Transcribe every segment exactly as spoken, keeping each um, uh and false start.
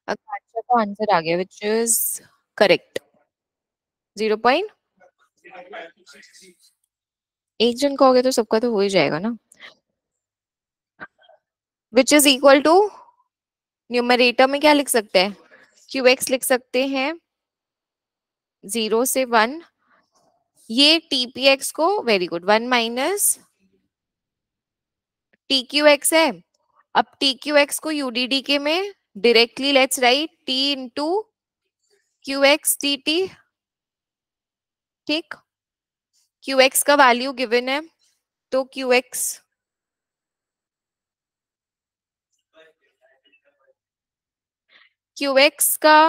आकांक्षा का आंसर आ गया which is correct. Zero point एक जन का हो गया तो सबका तो हो ही जाएगा ना। Which is equal to, numerator में क्या लिख सकते हैं, क्यू एक्स लिख सकते हैं जीरो से वन, ये टीपीएक्स को, very good, one minus T Q X है। अब टी क्यू एक्स को यूडीडी के में directly let's write T into Q X T T. ठीक, क्यू एक्स का वैल्यू गिवन है, तो क्यू एक्स क्यू एक्स का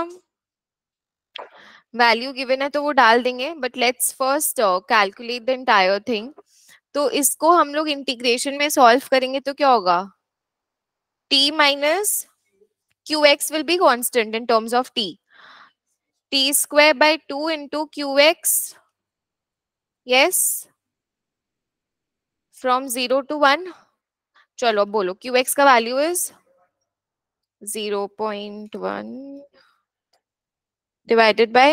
वैल्यू गिवन है तो वो डाल देंगे, but let's first calculate the entire thing. तो इसको हम लोग इंटीग्रेशन में सॉल्व करेंगे तो क्या होगा, t minus qx will be constant in terms of t, t square by two into qx, yes, from zero to one. चलो अब बोलो qx का value is zero point one divided by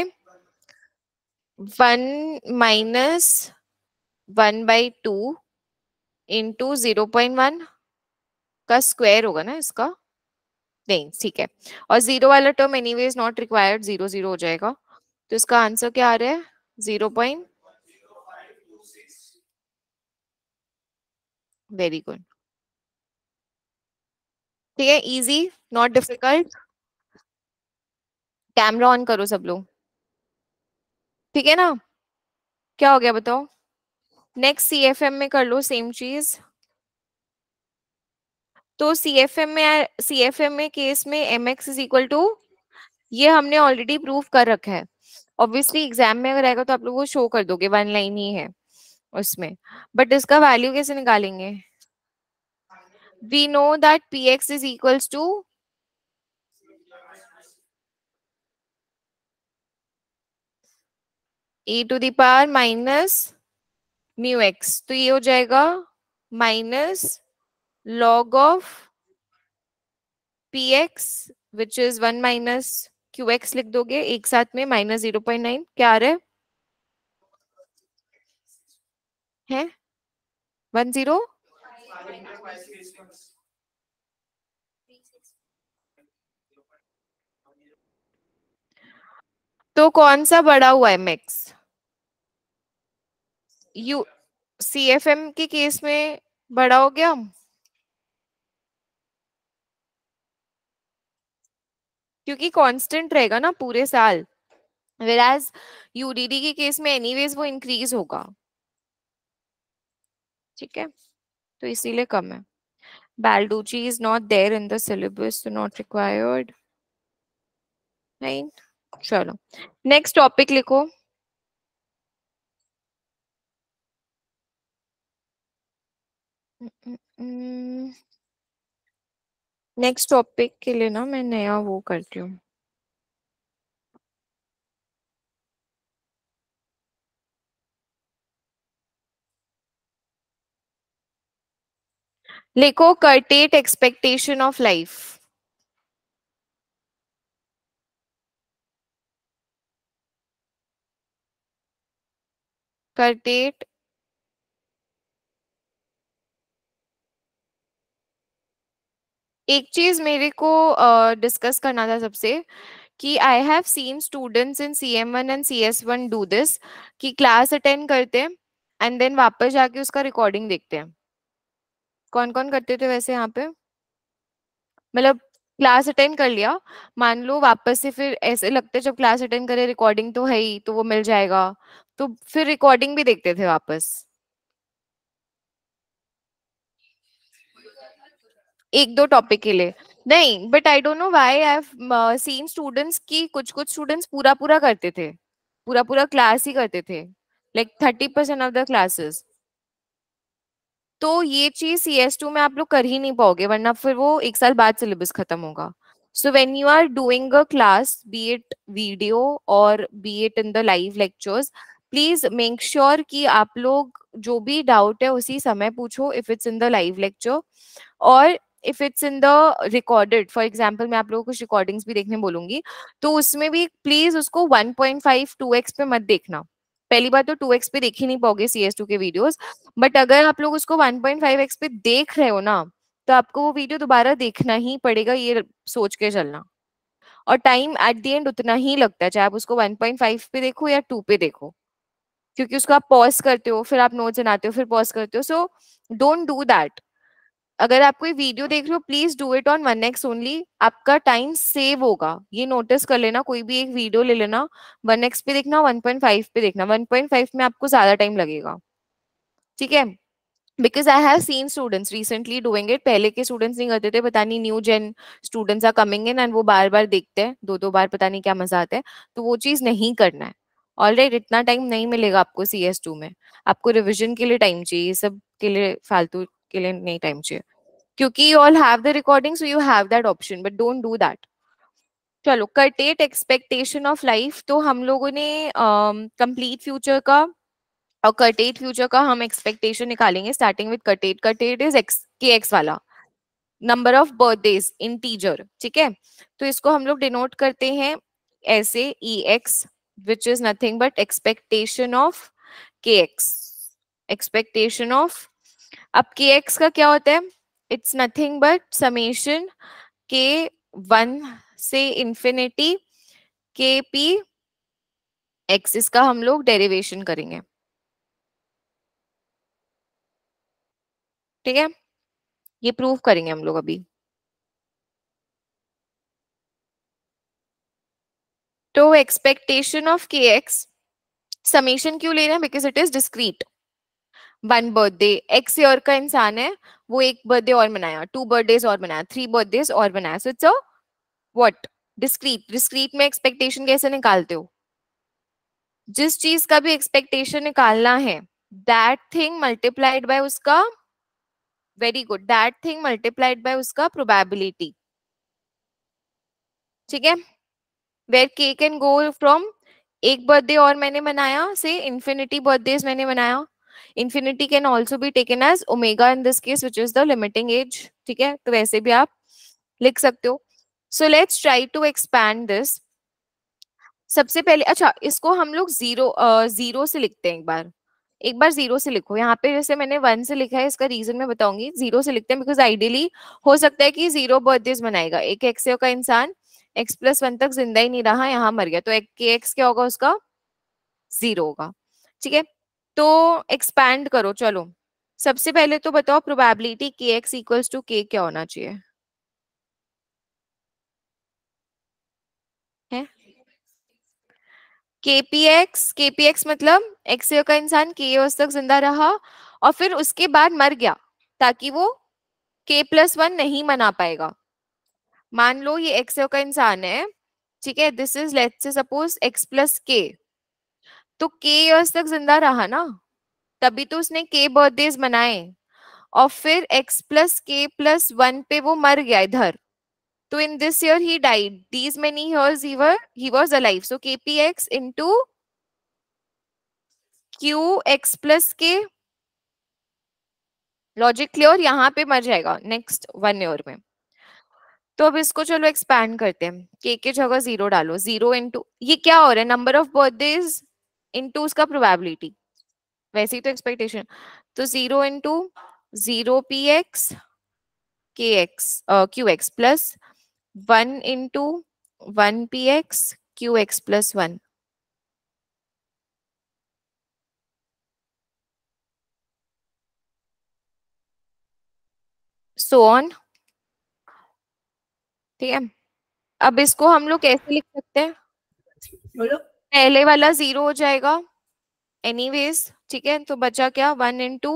one minus one by two into zero point one का square होगा ना इसका, नहीं ठीक है, और जीरो वाला term anyways not required, zero zero हो जाएगा, तो इसका आंसर क्या आ रहा है, जीरो पॉइंट, वेरी गुड। ठीक है, easy, not difficult. Camera on करो सब लोग, ठीक है ना, क्या हो गया बताओ। नेक्स्ट सीएफएम में कर लो सेम चीज। तो सीएफएम में सीएफएम में केस में M X is equal to, ये हमने ऑलरेडी प्रूव कर रखा है, ऑब्वियसली एग्जाम में अगर आएगा तो आप लोग वो शो कर दोगे, वन लाइन ही है उसमें, बट इसका वैल्यू कैसे निकालेंगे, we know that P X is equals to e to the power minus mu X, तो ये हो जाएगा minus log of P X which is one minus Q X, लिख दोगे एक साथ में, माइनस जीरो पॉइंट नाइन, क्या आ रहा है, है वन जीरो, तो कौन सा बड़ा हुआ है मैक्स, यू सीएफएम के केस में बड़ा हो गया, क्योंकि कांस्टेंट रहेगा ना पूरे साल, whereas यूडीडी के केस में एनीवेज वो इंक्रीज होगा, ठीक है, तो इसीलिए कम है। Balducci is not there in the syllabus, तो नॉट रिक्वायर्ड, नहीं। चलो नेक्स्ट टॉपिक लिखो। नेक्स्ट टॉपिक के लिए ना मैं नया वो करती हूँ, लिखो curtate expectation of life. Curtate एक चीज मेरे को डिस्कस uh, करना था सबसे, कि I have seen students in C M one and C S one do this, कि क्लास अटेंड करते हैं एंड देन वापस जाके उसका रिकॉर्डिंग देखते हैं। कौन कौन करते थे वैसे यहाँ पे, मतलब क्लास अटेंड कर लिया, मान लो वापस से फिर ऐसे लगते जब क्लास अटेंड करे रिकॉर्डिंग तो है ही, तो वो मिल जाएगा, तो फिर रिकॉर्डिंग भी देखते थे वापस, एक दो टॉपिक के लिए। नहीं, but I don't know why I have seen students की, कुछ कुछ स्टूडेंट्स पूरा पूरा करते थे, पूरा पूरा क्लास ही करते थे, like thirty percent of the classes. तो ये चीज सी एस टू में आप लोग कर ही नहीं पाओगे, वरना फिर वो एक साल बाद सिलेबस खत्म होगा। So when you are doing a class, be it video और be it in the live lectures, please make sure कि आप लोग जो भी डाउट है उसी समय पूछो, if it's in the live lecture, और if it's in the recorded, for example मैं आप लोगों को कुछ रिकॉर्डिंग्स भी देखने बोलूंगी, तो उसमें भी प्लीज उसको one point five two X पे मत देखना। पहली बार तो टू एक्स पे देख ही नहीं पाओगे सी एस टू के वीडियोस, बट अगर आप लोग उसको वन पॉइंट फाइव एक्स पे देख रहे हो ना, तो आपको वो वीडियो दोबारा देखना ही पड़ेगा, ये सोच के चलना। और टाइम एट द एंड उतना ही लगता है, चाहे आप उसको वन पॉइंट फाइव पे देखो या टू पे देखो, क्योंकि उसको आप पॉज करते हो, फिर आप नोट्स बनाते हो, फिर पॉज करते हो, सो डोंट डू दैट। अगर आप कोई वीडियो देख रहे हो, please do it on one X only, आपका टाइम सेव होगा, ये नोटिस कर लेना। कोई भी एक वीडियो ले लेना, वन एक्स पे देखना, वन पॉइंट फाइव पे देखना, वन पॉइंट फाइव में आपको ज्यादा टाइम लगेगा, ठीक है। Because I have seen students recently doing it, पहले के स्टूडेंट्स नहीं करते थे, पता नहीं new gen students are coming in and वो बार बार देखते हैं, दो दो बार, पता नहीं क्या मजा आता है। तो वो चीज नहीं करना है। ऑलराइट, इतना टाइम नहीं मिलेगा आपको सी एस टू में, आपको रिविजन के लिए टाइम चाहिए, ये सब के लिए फालतू के लिए नहीं टाइम चाहिए, क्योंकि you all have the recording so you have that option but don't do that। चलो, कर्टेट एक्सपेक्टेशन ऑफ लाइफ, तो हम लोगों ने कंप्लीट um, फ्यूचर का और कर्टेट फ्यूचर का हम एक्सपेक्टेशन निकालेंगे, starting with curtate. Curtate is X K X वाला, नंबर ऑफ बर्थडेज इन टीजर, ठीक है। तो इसको हम लोग डिनोट करते हैं ऐसे, E X, which is nothing but expectation of के एक्स, एक्सपेक्टेशन ऑफ। अब के एक्स का क्या होता है, इट्स नथिंग बट समेशन के वन से इंफिनिटी के पी एक्स, इसका हम लोग डेरिवेशन करेंगे, ठीक है। ये प्रूव करेंगे हम लोग अभी। तो एक्सपेक्टेशन ऑफ के एक्स, समेशन क्यों ले रहे हैं, because it is discrete. One birthday, X year का इंसान है, वो एक बर्थडे और मनाया, टू बर्थडेज और मनाया, थ्री बर्थडेज और मनाया, so it's a what, discrete. Discrete में एक्सपेक्टेशन कैसे निकालते हो, जिस चीज का भी एक्सपेक्टेशन निकालना है, दैट थिंग मल्टीप्लाइड बाय उसका, very good, that thing multiplied by उसका प्रोबेबिलिटी, ठीक है। Where K can go from, एक बर्थडे और मैंने मनाया से इन्फिनिटी बर्थडेज मैंने मनाया। Infinity can also be taken as omega in this case which is the limiting age, ठीक है, तो वैसे भी आप लिख सकते हो। So let's try to expand this. सबसे पहले, अच्छा, इसको हम लोग जीरो जीरो से लिखते हैं एक बार, एक बार जीरो से लिखो। यहाँ पे जैसे मैंने वन से लिखा है, इसका रीजन मैं बताऊंगी। जीरो से लिखते हैं बिकॉज आइडियली हो सकता है कि जीरो बर्थडेज मनाएगा एक एक्स का इंसान, एक्स प्लस वन तक जिंदा ही नहीं रहा, यहाँ मर गया, तो एक के एक्स क्या होगा उसका, जीरो होगा, ठीक है। तो एक्सपैंड करो, चलो। सबसे पहले तो बताओ probability K x equals to के क्या होना चाहिए, है केपीएक्स। केपीएक्स मतलब एक्स का इंसान के इयर्स तक जिंदा रहा और फिर उसके बाद मर गया, ताकि वो के प्लस वन नहीं मना पाएगा। मान लो ये एक्स का इंसान है, ठीक है, this is let's say suppose X plus K, तो के इयर्स तक जिंदा रहा ना, तभी तो उसने के बर्थडेज मनाए, और फिर X plus K plus one पे वो मर गया इधर, तो in this year he died, these many years he were he was alive, so kpx into qx plus k। Logic clear, यहाँ पे मर जाएगा नेक्स्ट वन ईयर में। तो अब इसको चलो एक्सपैंड करते हैं, के के जगह जीरो डालो, जीरो इंटू ये क्या हो रहा है, नंबर ऑफ बर्थडेज इंटू उसका प्रोबेबिलिटी, वैसे ही तो एक्सपेक्टेशन। तो zero into zero P X K X Q X plus one into one P X Q X plus one, so on, ठीक है। अब इसको हम लोग कैसे लिख सकते हैं, बोलो। पहले वाला जीरो हो जाएगा एनीवेज, ठीक है, तो बचा क्या, one into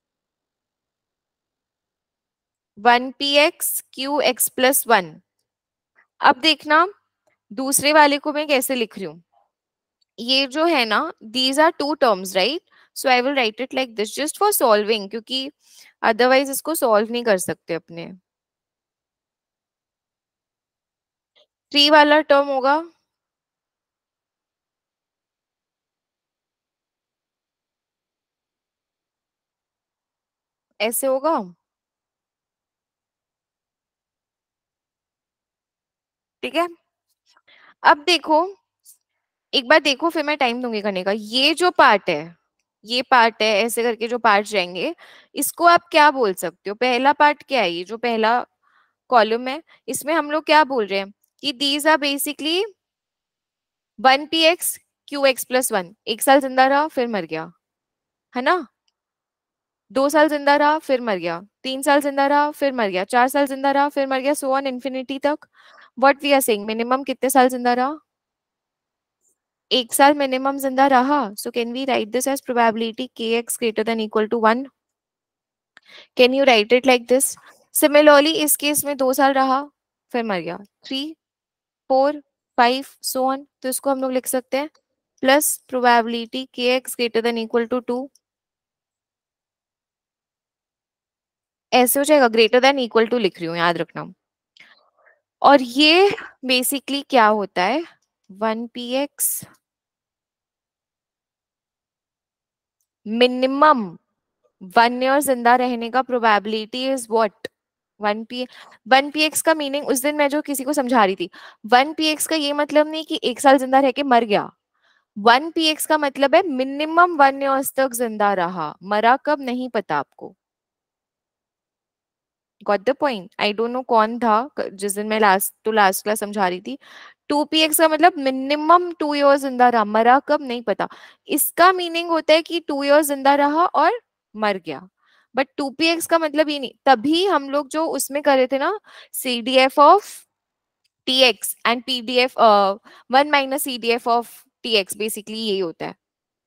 one P X Q X plus one. अब देखना दूसरे वाले को मैं कैसे लिख रही हूँ, ये जो है ना, these are two terms right, so I will write it like this just for solving, क्योंकि अदरवाइज इसको सॉल्व नहीं कर सकते अपने। थ्री वाला टर्म होगा, ऐसे होगा, ठीक है, अब देखो, एक बार देखो फिर मैं टाइम दूंगी करने का। ये जो पार्ट है, ये पार्ट है, ऐसे करके जो पार्ट जाएंगे, इसको आप क्या बोल सकते हो? पहला पार्ट क्या है? ये जो पहला कॉलम है, इसमें हम लोग क्या बोल रहे हैं कि these are basically one P X Q X plus one. एक साल जिंदा रहा फिर मर गया, है ना? दो साल जिंदा रहा फिर मर गया, तीन साल जिंदा रहा फिर मर गया, चार साल जिंदा रहा फिर मर गया, सो ऑन इन्फिनिटी तक। What we are saying, minimum कितने साल जिंदा रहा? एक साल मिनिमम जिंदा रहा। So can we write this as probability K X greater than equal to one? Can you write it like this? Similarly इस केस में दो साल रहा फिर मर गया, three, four, five, so on. तो इसको हम लोग लिख सकते हैं plus probability K X greater than equal to two. ऐसे हो जाएगा, ग्रेटर देन इक्वल टू लिख रही हूँ, याद रखना। और ये बेसिकली क्या होता है, one P X minimum one year जिंदा रहने का probability is what? One P one P X का मीनिंग उस दिन मैं जो किसी को समझा रही थी, वन पी एक्स का ये मतलब नहीं कि एक साल जिंदा रह के मर गया। वन पी एक्स का मतलब है मिनिमम वन ईयर्स तक जिंदा रहा, मरा कब नहीं पता आपको। Got the point? I don't know कौन था क- जिस दिन मैं लास्ट टू लास्ट क्लास समझा रही थी। टू पी एक्स का मतलब मिनिमम टू ईयर्स जिंदा रहा, मरा कब नहीं पता। इसका मीनिंग होता है कि टू ईयर्स जिंदा रहा और मर गया। बट टू पी एक्स का मतलब ये नहीं। तभी हम लोग जो उसमें करे थे ना, C D F of T X and P D F, one minus C D F of T X, basically यही होता है।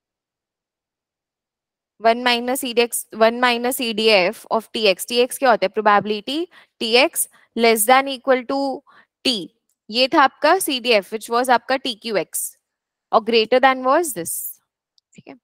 One minus C D X, one minus C D F of T X. T X क्या होता है? Probability T X less than equal to T. ये था आपका C D F which was आपका टी क्यू एक्स, और greater than was this. ठीक है,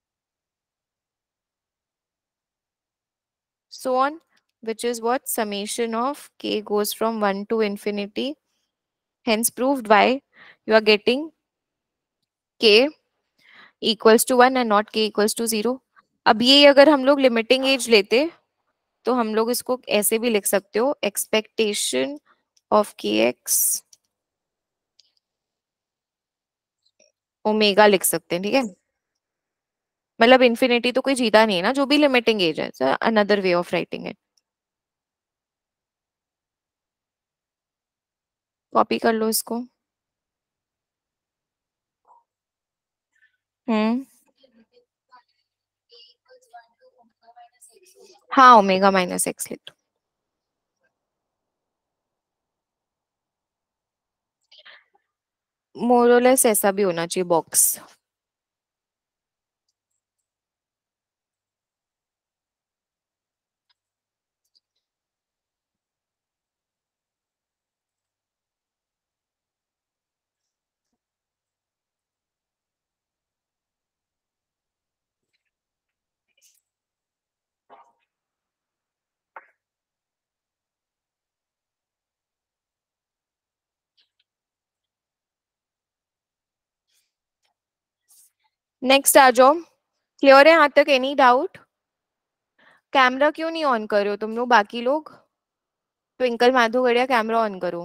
so on, which is what summation of k goes from one to infinity, hence proved why you are getting k equals to one and not k equals to zero. अब ये अगर हम लोग limiting as लेते तो हम लोग इसको ऐसे भी लिख सकते हो, एक्सपेक्टेशन ऑफ के एक्स ओमेगा लिख सकते हैं, ठीक है। मतलब इन्फिनिटी तो कोई जीता नहीं है ना, जो भी लिमिटिंग एज है, another way of writing it. Copy कर लो इसको। हम्म, हाँ, ओमेगा माइनस एक्स लिख दो। मोरलेस ऐसा भी होना चाहिए बॉक्स। नेक्स्ट आ जाओ। क्लियर है यहाँ तक? Any doubt? कैमरा क्यों नहीं ऑन कर रहे हो तुम लोग बाकी लोग? ट्विंकल माधो गड़िया, कैमरा ऑन करो।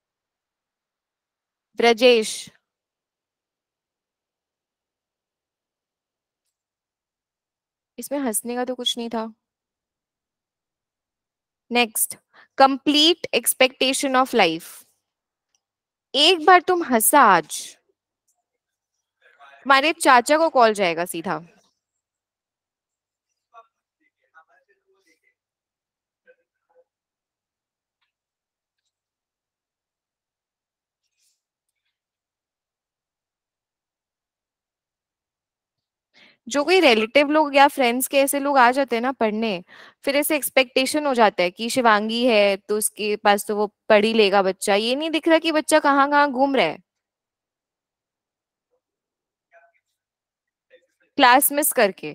ब्रजेश, इसमें हंसने का तो कुछ नहीं था। Next, complete expectation of life. एक बार तुम हंसा आज, तुम्हारे चाचा को कॉल जाएगा सीधा। जो कोई रिलेटिव लोग या फ्रेंड्स के ऐसे लोग आ जाते हैं ना पढ़ने, फिर ऐसे एक्सपेक्टेशन हो जाता है कि शिवांगी है तो उसके पास तो वो पढ़ ही लेगा बच्चा। ये नहीं दिख रहा कि बच्चा कहाँ कहाँ घूम रहा है, क्लास मिस करके।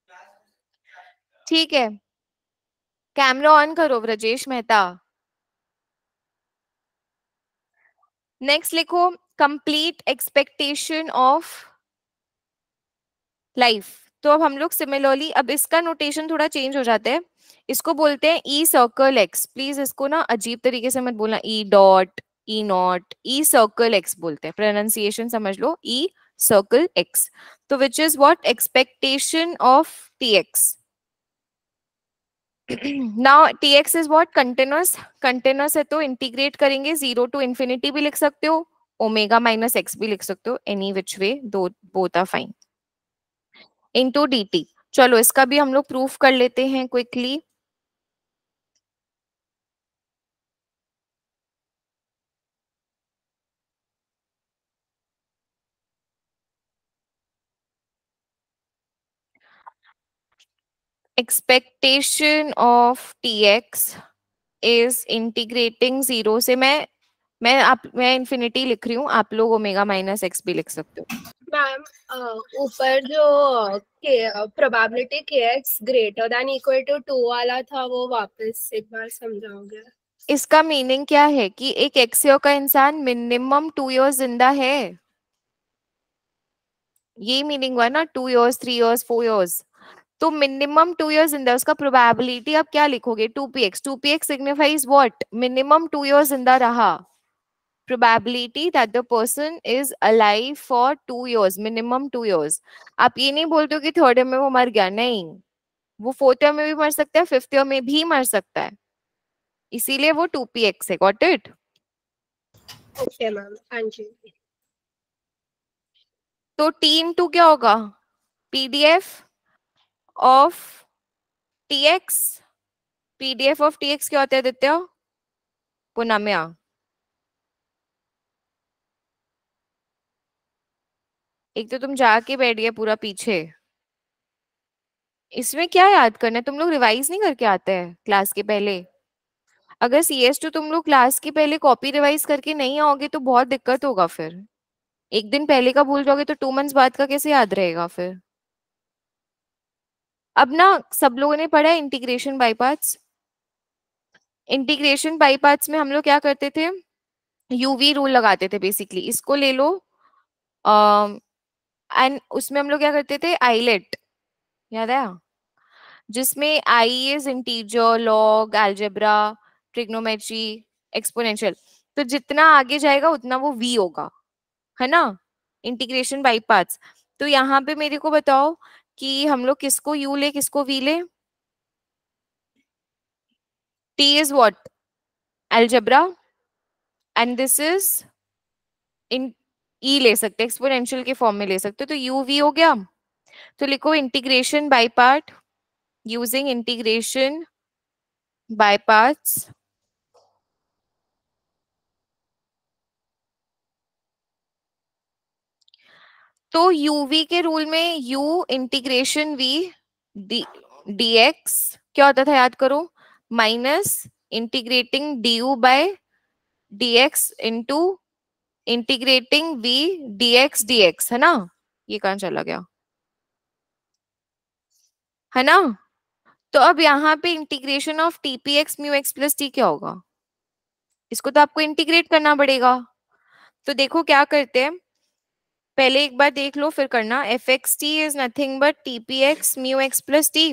ठीक है, कैमरा ऑन करो ब्रजेश मेहता। नेक्स्ट लिखो, कंप्लीट एक्सपेक्टेशन ऑफ लाइफ। तो अब हम लोग सिमिलरली, अब इसका नोटेशन थोड़ा चेंज हो जाता है। इसको बोलते हैं ई सर्कल एक्स। प्लीज इसको ना अजीब तरीके से मत बोलना, E dot E naught, E circle X बोलते हैं, प्रोनाउंसिएशन समझ लो, ई सर्कल एक्स. तो which is what, expectation of T X. Now T X is what, continuous. Continuous है तो इंटीग्रेट करेंगे, जीरो टू इन्फिनिटी भी लिख सकते हो, ओमेगा माइनस एक्स भी लिख सकते हो, any which way, though both are fine. Into dt. चलो इसका भी हम लोग प्रूफ कर लेते हैं quickly. Expectation of T X is integrating zero से, मैं मैं आप मैं इन्फिनिटी लिख रही हूँ, आप लोग ओमेगा माइनस एक्स भी लिख सकते हो. मैम ऊपर जो probability K X greater than equal to two वाला था वो वापस एक बार समझाओगे? इसका मीनिंग क्या है कि एक एक्स ईयर का इंसान मिनिमम टू इयर्स जिंदा है, ये मीनिंग हुआ ना, two years, three years, four years. तो मिनिमम टू इयर्स जिंदा, उसका प्रोबेबिलिटी आप क्या लिखोगे, two P X. Two P X signifies what, minimum two years जिंदा रहा. probability that the person is alive for two years, minimum two years. आप ये नहीं बोलते हो कि थर्ड ईयर में वो मर गया, नहीं, वो फोर्थ ईयर में भी मर सकता है, फिफ्थ ईयर में भी मर सकता है, इसीलिए वो टू पी एक्स है. Got it? ओके मैम, हाँ जी. तो टी इंटू क्या होगा, PDF of T X. PDF of T X क्या होता है आदित्य, पुनम्या? एक तो तुम जाके बैठ गए पूरा पीछे, इसमें क्या याद करना है, तुम लोग रिवाइज नहीं करके आते हैं क्लास के पहले. अगर सी एस टू तुम लोग क्लास के पहले कॉपी रिवाइज करके नहीं आओगे तो बहुत दिक्कत होगा फिर. एक दिन पहले का भूल जाओगे तो टू मंथ्स बाद का कैसे याद रहेगा फिर. अब ना सब लोगों ने पढ़ा है integration by parts. Integration by parts में हम लोग क्या करते थे, यूवी रूल लगाते थे बेसिकली. इसको ले लो, एंड उसमें हम लोग क्या करते थे, आईलेट, याद है, जिसमें I is integer, log, algebra, trigonometry, exponential. तो जितना आगे जाएगा उतना वो वी होगा, है ना, इंटीग्रेशन बाय पार्ट्स. तो यहाँ पे मेरे को बताओ कि हम लोग किसको यू ले, किसको वी ले. T is what, algebra, and this is in, E ले सकते, एक्सपोनेंशियल के फॉर्म में ले सकते, तो यू वी हो गया. तो लिखो integration by part, using integration by parts. तो यूवी के रूल में u integration v D dx क्या होता था याद करो, minus integrating du by dx into integrating v dx dx, है ना. ये कहाँ चला गया, है ना. तो अब यहाँ पे integration of TPX mu x plus T क्या होगा, इसको तो आपको इंटीग्रेट करना पड़ेगा. तो देखो क्या करते हैं, पहले एक बार देख लो फिर करना. F x T is nothing but T P X mu x plus T,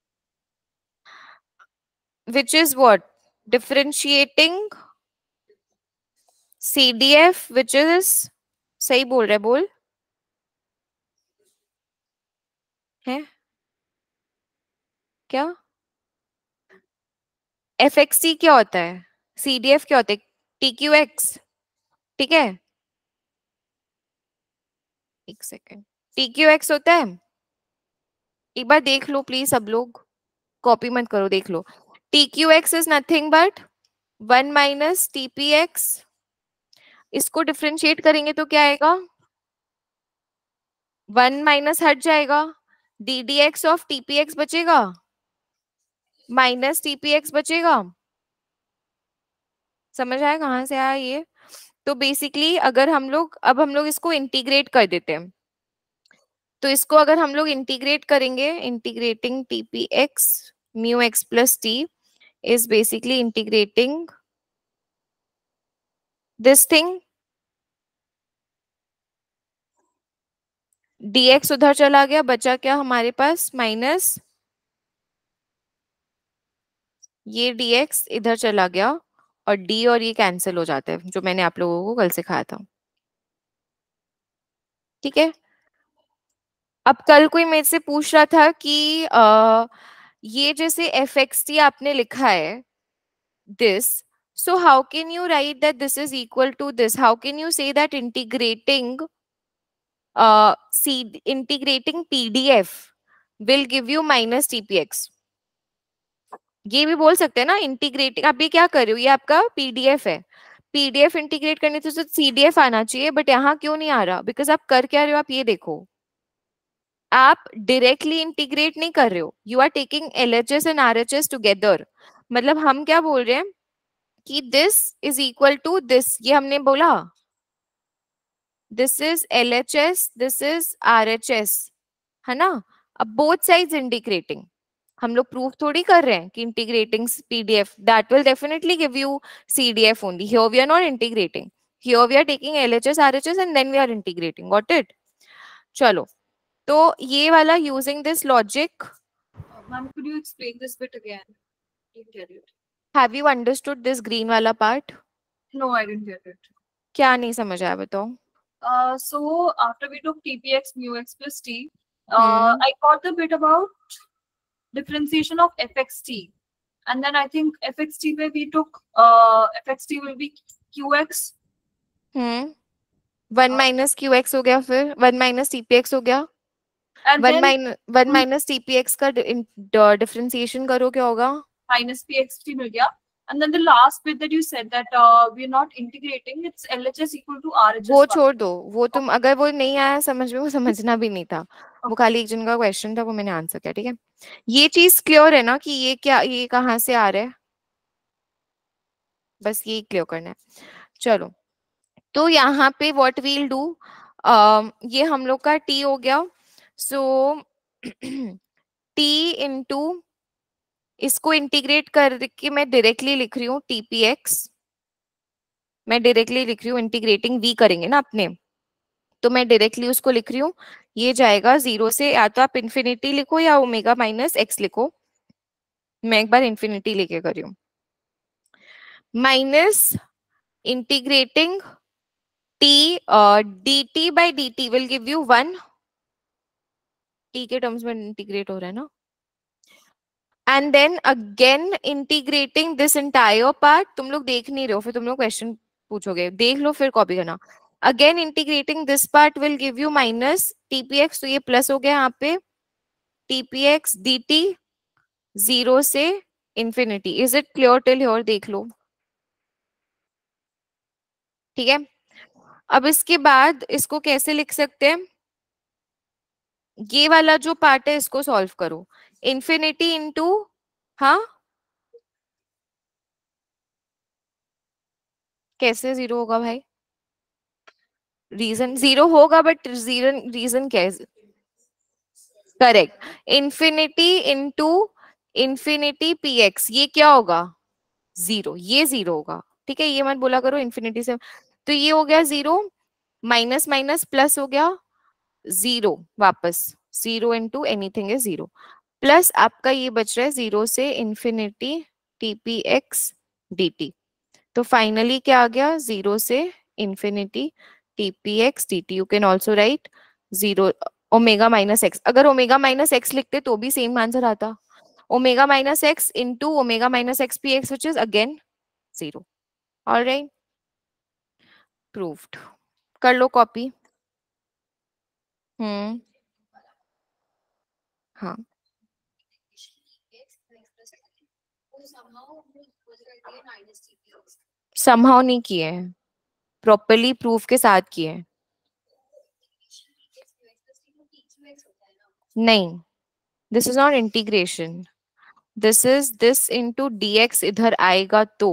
which is what, differentiating C D F, which is, सही बोल रहा है, बोल, है क्या, एफ एक्स टी क्या होता है, सी डी एफ क्या होता है, टी क्यू एक्स. ठीक है, एक सेकेंड, टी क्यू एक्स होता है, एक बार देख लो प्लीज सब लोग, कॉपी मत करो, देख लो. T Q X is nothing but one minus T P X. इसको डिफ्रेंशिएट करेंगे तो क्या आएगा, वन माइनस हट जाएगा, D D X of T P X बचेगा, माइनस टी पी एक्स बचेगा. समझ आया कहाँ से आया ये. तो बेसिकली अगर हम लोग, अब हम लोग इसको इंटीग्रेट कर देते हैं, तो इसको अगर हम लोग इंटीग्रेट करेंगे, integrating T P X mu x plus T is basically integrating this thing, dx उधर चला गया, बचा क्या हमारे पास, माइनस ये dx इधर चला गया, और डी और ये कैंसिल हो जाते हैं, जो मैंने आप लोगों को कल सिखाया था। ठीक है, अब कल कोई मेरे से पूछ रहा था कि आ, ये जैसे एफ एक्स टी आपने लिखा है this, so how can you write that this is equal to this? How can you say that integrating uh C integrating P D F will give you minus T P X? ये भी बोल सकते हैं ना integrating. आप ये क्या कर रहे हो, ये आपका पीडीएफ है, पीडीएफ इंटीग्रेट करने तो सीडीएफ आना चाहिए, बट यहाँ क्यों नहीं आ रहा? बिकॉज आप कर क्या रहे हो, आप ये देखो, आप डायरेक्टली इंटीग्रेट नहीं कर रहे हो, you are taking LHS and RHS together. मतलब हम क्या बोल रहे हैं कि this is equal to this, ये हमने बोला this is LHS, this is RHS, है ना। अब बोथ साइड्स इंटीग्रेटिंग, हम लोग प्रूफ थोड़ी कर रहे हैं कि integrating PDF that will definitely give you CDF only. Here we are not integrating, here we are taking LHS RHS and then we are integrating. Got it? चलो, तो ये वाला using this logic, ma'am could you explain this bit again? Didn't get it. Have you understood this green वाला part? No, I didn't get it. क्या नहीं समझ आया बताओ? Uh, so after we took T P x mu x plus t, uh, I got the bit about differentiation of f x t, and then I think f x t where we took uh, f x t will be q x. Hmm, one minus Q X हो गया, फिर one minus T P X हो गया, And one then minus one minus T P X का differentiation करो, क्या होगा? minus p x t मिल गया. And then the last bit that you said that uh, we're not integrating, it's L H S equal to R H S. वो छोड़ दो, वो तुम अगर वो नहीं आया समझ में, वो समझना भी नहीं था, वो खाली एक जन का क्वेश्चन था, वो मैंने आंसर किया। ठीक है, ये चीज क्लियर है ना कि ये क्या, ये कहाँ से आ रहा है, बस ये क्लियर करना है। चलो, तो यहाँ पे व्हाट वील डू, ये हम लोग का टी हो गया, सो टी इंटू, इसको इंटीग्रेट करके मैं डायरेक्टली लिख रही हूँ टीपीएक्स, मैं डायरेक्टली लिख रही हूँ, इंटीग्रेटिंग वी करेंगे ना अपने, तो मैं डायरेक्टली उसको लिख रही हूँ, ये जाएगा जीरो से, या तो आप इन्फिनिटी लिखो या ओमेगा माइनस एक्स लिखो, मैं एक बार इन्फिनिटी लेके कर रही हूँ, minus integrating T D T by D T will give you one, T के टर्म्स में इंटीग्रेट हो रहा है ना, and then again integrating this entire part, तुम लोग देख नहीं रहे हो, फिर तुम लोग क्वेश्चन पूछोगे, देख लो फिर कॉपी करना। Again integrating this part will give you minus TPX, तो ये प्लस हो गया यहाँ पे, टीपीएक्स dt जीरो से infinity. Is it clear till here? देख लो, ठीक है। अब इसके बाद इसको कैसे लिख सकते हैं, ये वाला जो पार्ट है इसको सॉल्व करो, इंफिनिटी इंटू, हाँ कैसे जीरो होगा भाई? रीजन जीरो होगा, बट रीजन रीजन क्या है? Correct, infinity into infinity P X, ये क्या होगा? जीरो, ये जीरो होगा, ठीक है, ये मत बोला करो इंफिनिटी से, तो ये हो गया जीरो, माइनस माइनस प्लस हो गया जीरो, वापस zero into anything is zero, plus आपका ये बच रहा है जीरो से इंफिनिटी टीपीएक्स dt, तो फाइनली क्या आ गया, जीरो से infinity TPX dt। You can also write zero omega minus X, अगर ओमेगा माइनस एक्स लिखते तो भी सेम आंसर आता, omega minus X into omega minus X P X which is again zero. Alright, proved, कर लो copy. हम्म, हाँ somehow नहीं किए, प्रॉपरली प्रूफ के साथ किए, नहीं, this is not integration, this is this into DX इधर आएगा तो,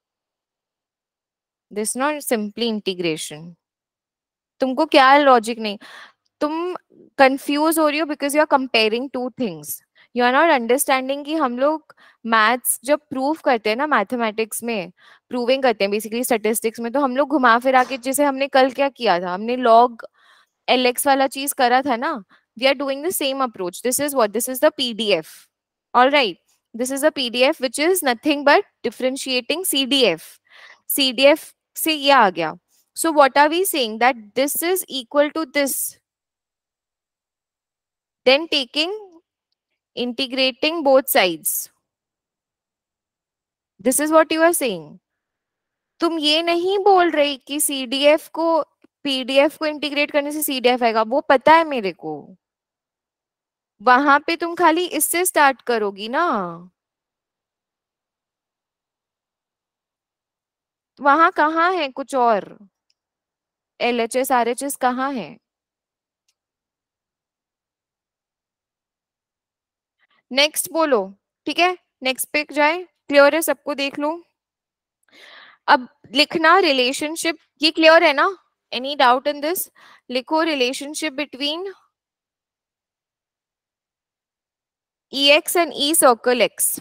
दिस नॉट सिंपली इंटीग्रेशन। तुमको क्या लॉजिक नहीं, तुम कंफ्यूज हो रही हो because you are comparing two things, you are not understanding कि हम लोग मैथ्स जब प्रूव करते हैं ना, मैथमेटिक्स में प्रूविंग करते हैं बेसिकली स्टैटिस्टिक्स में, तो हम लोग घुमा फिरा के, जैसे हमने कल क्या किया था, हमने लॉग एलएक्स वाला चीज करा था ना, we are doing the same approach, this is what, this is the PDF, alright, this is a P D F which is nothing but differentiating C D F. C D F से ये आ गया. So what are we saying? That this is equal to this. Then taking, integrating both sides. This is what you are saying. तुम ये नहीं बोल रही कि C D F को P D F को इंटीग्रेट करने से C D F आएगा, वो पता है मेरे को. वहां पे तुम खाली इससे स्टार्ट करोगी ना. वहां कहाँ है कुछ और? L H S R H S कहाँ है? नेक्स्ट बोलो. ठीक है, नेक्स्ट पे जाए. क्लियर है सबको? देख लो. अब लिखना रिलेशनशिप. ये क्लियर है ना? Any doubt in this? लिखो relationship between E X and E circle X.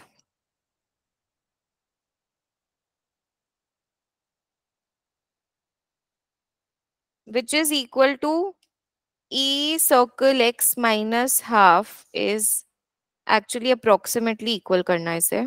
Which is equal to E circle X minus half is actually approximately equal करना है इसे.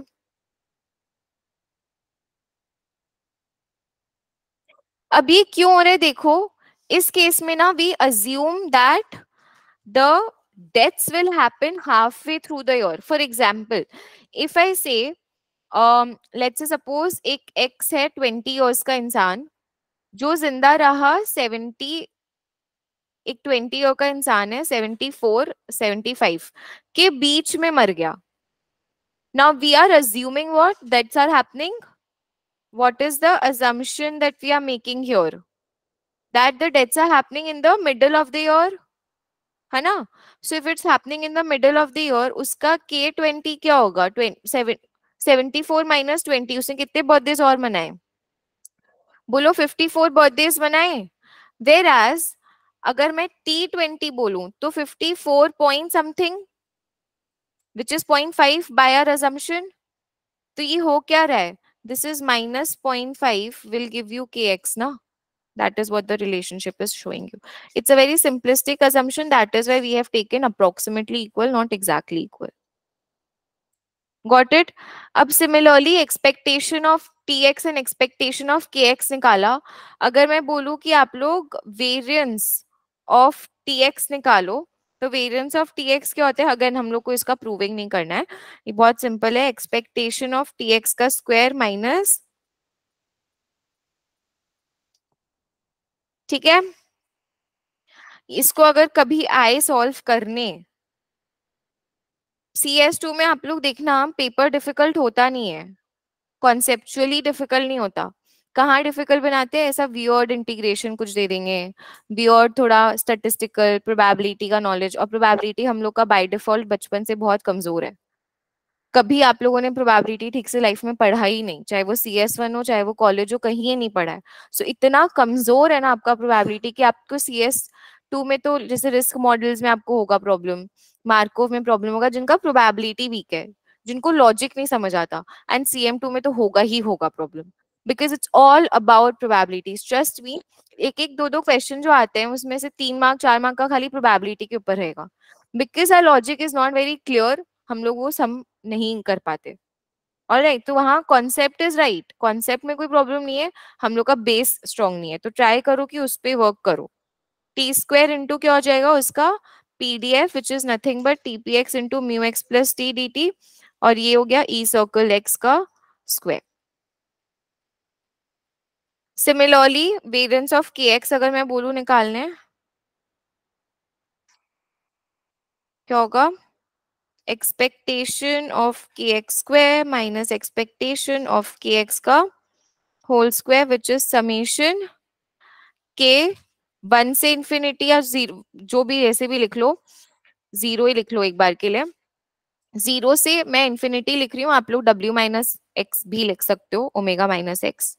अब ये क्यों हो रहा है देखो. इस केस में ना we assume that the deaths will happen halfway through the year. For example, if I say um, let's say suppose एक X है twenty years का इंसान जो जिंदा रहा seventy, एक ट्वेंटी ईयर का इंसान है सेवेंटी फोर सेवेंटी फाइव के बीच में मर गया. Now we are assuming what that's are happening. What is the assumption that we are making here? That the deaths are happening in the middle of the year, है ना? So if it's happening in the middle of the year, उसका K twenty क्या होगा? Seventy four minus twenty. उसने कितने birthdays और मनाए? बोलो फिफ्टी फोर बर्थडेज मनाए. Whereas अगर मैं T ट्वेंटी बोलूं तो fifty four point something which is zero point five by our assumption. तो ये हो क्या रहा है? This is minus zero point five will give you kx ना. That is what the relationship is showing you. It's a very simplistic assumption. That is why we have taken approximately equal, not exactly equal. Got it? अब similarly expectation of tx and expectation of kx निकाला. अगर मैं बोलूं कि आप लोग variance of tx निकालो तो वेरिएंस ऑफ tx क्या होता है? अगर हम लोग को इसका प्रूविंग नहीं करना है, ये बहुत सिंपल है. एक्सपेक्टेशन ऑफ tx का स्क्वायर माइनस, ठीक है. इसको अगर कभी आए सॉल्व करने सी एस टू में आप लोग देखना पेपर डिफिकल्ट होता नहीं है, कॉन्सेप्चुअली डिफिकल्ट नहीं होता. कहाँ डिफिकल्ट बनाते हैं? ऐसा वियर्ड इंटीग्रेशन कुछ दे देंगे, वियर्ड थोड़ा स्टैटिस्टिकल प्रोबेबिलिटी का नॉलेज. और प्रोबेबिलिटी हम लोग का बाय डिफॉल्ट बचपन से बहुत कमजोर है. कभी आप लोगों ने प्रोबेबिलिटी ठीक से लाइफ में पढ़ा ही नहीं, चाहे वो सी एस वन हो चाहे वो कॉलेज हो, कहीं नहीं पढ़ा है. सो so, इतना कमजोर है ना आपका प्रोबेबिलिटी कि आपको सी एस टू में तो जैसे रिस्क मॉडल्स में आपको होगा प्रॉब्लम, मार्कोव में प्रॉब्लम होगा, जिनका प्रोबेबिलिटी वीक है, जिनको लॉजिक नहीं समझ आता. एंड सी एम टू में तो होगा ही होगा problem, because it's all about probabilities. Trust me, एक एक दो दो क्वेश्चन जो आते हैं उसमें से तीन मार्क चार मार्क का खाली प्रोबेबिलिटी के ऊपर रहेगा. Because our logic is not very clear, हम लोग वो सम नहीं कर पाते. ऑलराइट, तो वहाँ कॉन्सेप्ट इज राइट, कॉन्सेप्ट में कोई प्रॉब्लम नहीं है, हम लोग का बेस स्ट्रॉन्ग नहीं है. तो ट्राई करो कि उस पर वर्क करो. टी स्क्वायर इंटू क्या हो जाएगा उसका? PDF which is nothing but tpx into mu x plus t D t. और ये हो गया ई सर्कल एक्स का स्क्वायर. सिमिलरली वेरिएंस ऑफ के एक्स अगर मैं बोलूं निकालने, क्या होगा? एक्सपेक्टेशन ऑफ के x square minus expectation of के एक्स का whole square which is summation के वन से इंफिनिटी या जीरो, जो भी ऐसे भी लिख लो, जीरो ही लिख लो एक बार के लिए. जीरो से मैं इंफिनिटी लिख रही हूँ, आप लोग डब्ल्यू माइनस एक्स भी लिख सकते हो, ओमेगा माइनस एक्स.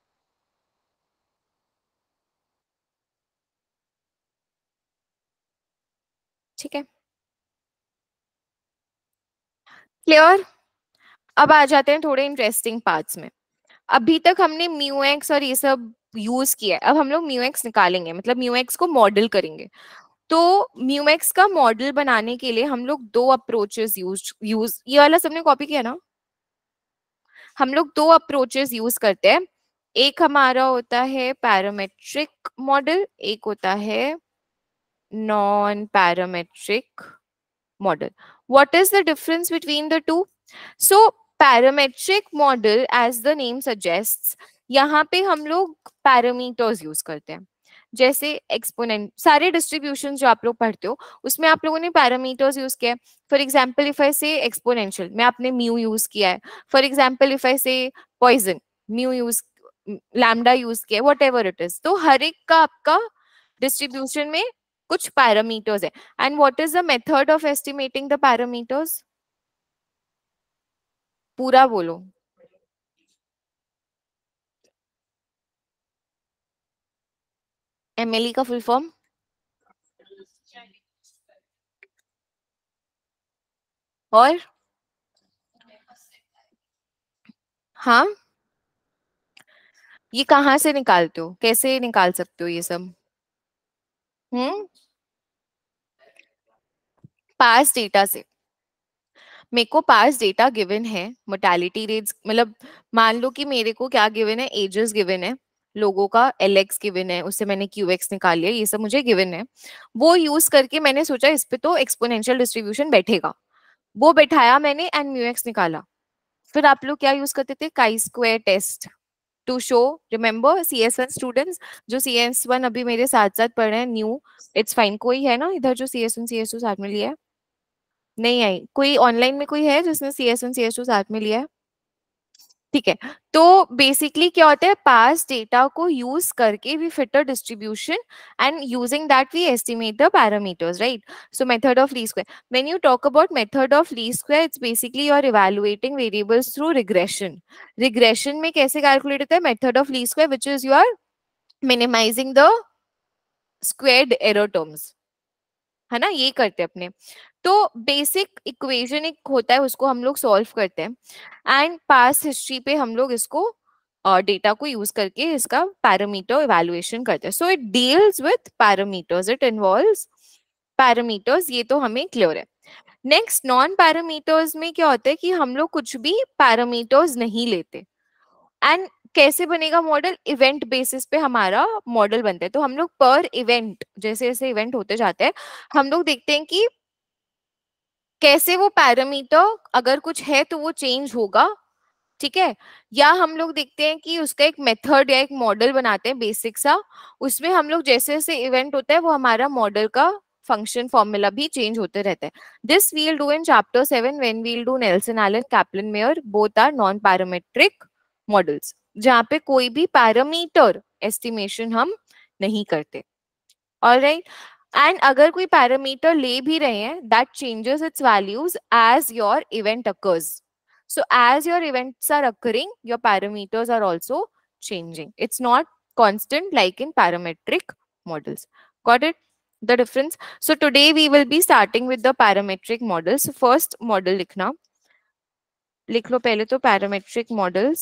ठीक है, क्लियर? अब आ जाते हैं थोड़े इंटरेस्टिंग पार्ट्स में. अभी तक हमने म्यू एक्स और ये सब यूज किया है, अब हम लोग म्यू एक्स निकालेंगे, मतलब म्यू एक्स को मॉडल करेंगे. तो म्यू एक्स का मॉडल बनाने के लिए हम लोग दो अप्रोचेस यूज यूज ये वाला सबने कॉपी किया ना? हम लोग दो अप्रोचेस यूज करते हैं. एक हमारा होता है पैरामेट्रिक मॉडल, एक होता है non parametric model. What is the difference between the two? So parametric model, as the name suggests, यहाँ पे हम लोग पैरामीटर्स यूज करते हैं, जैसे एक्सपोनेंट, सारे डिस्ट्रीब्यूशन जो आप लोग पढ़ते हो उसमें आप लोगों ने पैरामीटर्स यूज किया है. फॉर एग्जाम्पल इफ आई से एक्सपोनेंशियल में आपने म्यू यूज किया है. For example if I say Poisson, mu use, lambda use किया है, वट एवर इट इज. तो हर एक का आपका डिस्ट्रीब्यूशन में कुछ पैरामीटर्स है. And what is the method of estimating the parameters? पूरा बोलो. एमएलई का फुल फॉर्म? और हाँ, ये कहाँ से निकालते हो, कैसे निकाल सकते हो ये सब? हम्म पास डेटा से. मेरे को पास डेटा गिवन है, मोर्टेलिटी रेट्स, मतलब मान लो कि मेरे को क्या गिवन है, एजेस गिवन है, लोगों का एलएक्स गिवन है, उससे मैंने क्यूएक्स निकाल लिया, ये सब मुझे गिवन है. वो यूज करके मैंने सोचा इस पे तो एक्सपोनेंशियल डिस्ट्रीब्यूशन बैठेगा, वो बैठाया मैंने एंड म्यूएक्स निकाला. फिर आप लोग क्या यूज करते थे? Chi square test to show. Remember C S one students, जो सी एस वन अभी मेरे साथ साथ पढ़ रहे हैं न्यू, इट्स फाइन. कोई है ना इधर जो C S one C S two साथ में लिया है? नहीं आई कोई ऑनलाइन में? कोई है जिसने C S one C S two साथ में लिया है? ठीक है. तो बेसिकली क्या होता है, पास डेटा को यूज करके we fit a distribution and using that we estimate the parameters, right? So method of least square. When you talk about method of least square, it's basically you are evaluating variables through regression. Regression में कैसे calculate होता है method of least square, which is you are minimizing the squared error terms, है ना, ये करते हैं अपने. तो बेसिक इक्वेशन एक होता है, उसको हम लोग सॉल्व करते हैं एंड पास हिस्ट्री पे हम लोग इसको डेटा uh, को यूज करके इसका पैरामीटर इवैल्यूएशन करते हैं. So it deals with parameters, it involves parameters, ये तो हमें क्लियर है. नेक्स्ट, नॉन पैरामीटर्स में क्या होता है कि हम लोग कुछ भी पैरामीटर्स नहीं लेते. एंड कैसे बनेगा मॉडल? इवेंट बेसिस पे हमारा मॉडल बनता है. तो हम लोग पर इवेंट, जैसे जैसे इवेंट होते जाते हैं, हम लोग देखते हैं कि कैसे वो पैरामीटर अगर कुछ है तो वो चेंज होगा, ठीक है. या हम लोग देखते हैं कि उसका एक मेथड या एक मॉडल बनाते हैं बेसिक सा, उसमें हम लोग जैसे जैसे इवेंट होता है वो हमारा मॉडल का फंक्शन फॉर्मूला भी चेंज होते रहता है. This we'll do in chapter seven when we'll do Nelson Allen Kaplan Meier, both are non parametric models, जहाँ पे कोई भी पैरामीटर एस्टिमेशन हम नहीं करते. ऑलराइट. एंड अगर कोई पैरामीटर ले भी रहे हैं, that changes its values as your event occurs. So as your events are occurring, your parameters are also changing. It's not constant like in parametric models. Got it? The difference. So today we will be starting with the parametric models. So first model लिखना, लिख लो पहले तो parametric models.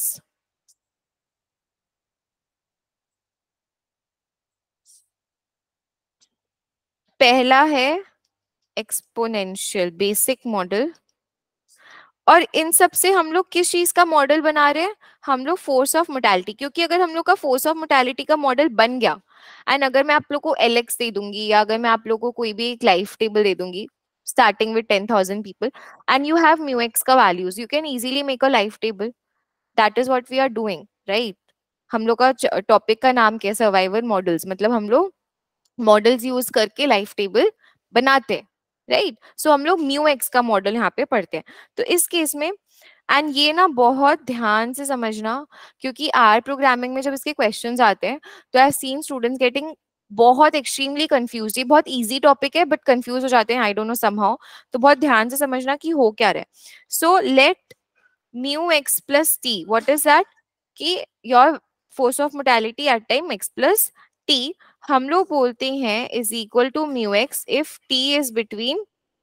पहला है exponential basic model. और इन सब से हम लोग किस चीज का मॉडल बना रहे हैं? हम लोग फोर्स ऑफ मोर्टेलिटी. क्योंकि अगर हम लोग का फोर्स ऑफ मोर्टेलिटी का मॉडल बन गया एंड अगर मैं आप लोग को एलएक्स दे दूंगी या अगर मैं आप लोग को कोई भी एक लाइफ टेबल दे दूंगी starting with ten thousand people and you have mu x का values, you can easily make a life table. That is what we are doing, right? हम लोग का टॉपिक का नाम क्या है? Survival models. मतलब हम लोग मॉडल्स यूज करके लाइफ टेबल बनाते हैं, राइट? सो हम लोग म्यू एक्स का मॉडल यहाँ पे पढ़ते हैं. तो इस केस में, एंड ये ना बहुत ध्यान से समझना, क्योंकि आर प्रोग्रामिंग में जब इसके क्वेश्चंस आते हैं तो आई सीन स्टूडेंट्स गेटिंग बहुत एक्सट्रीमली कंफ्यूज. ये बहुत इजी टॉपिक है बट कंफ्यूज हो जाते हैं, आई डोंट नो समहाउ. तो बहुत ध्यान से समझना कि हो क्या रहा है. So let mu x plus t, what is that? कि your force of mortality at time x plus t हम लोग बोलते हैं is equal to mu x if t is between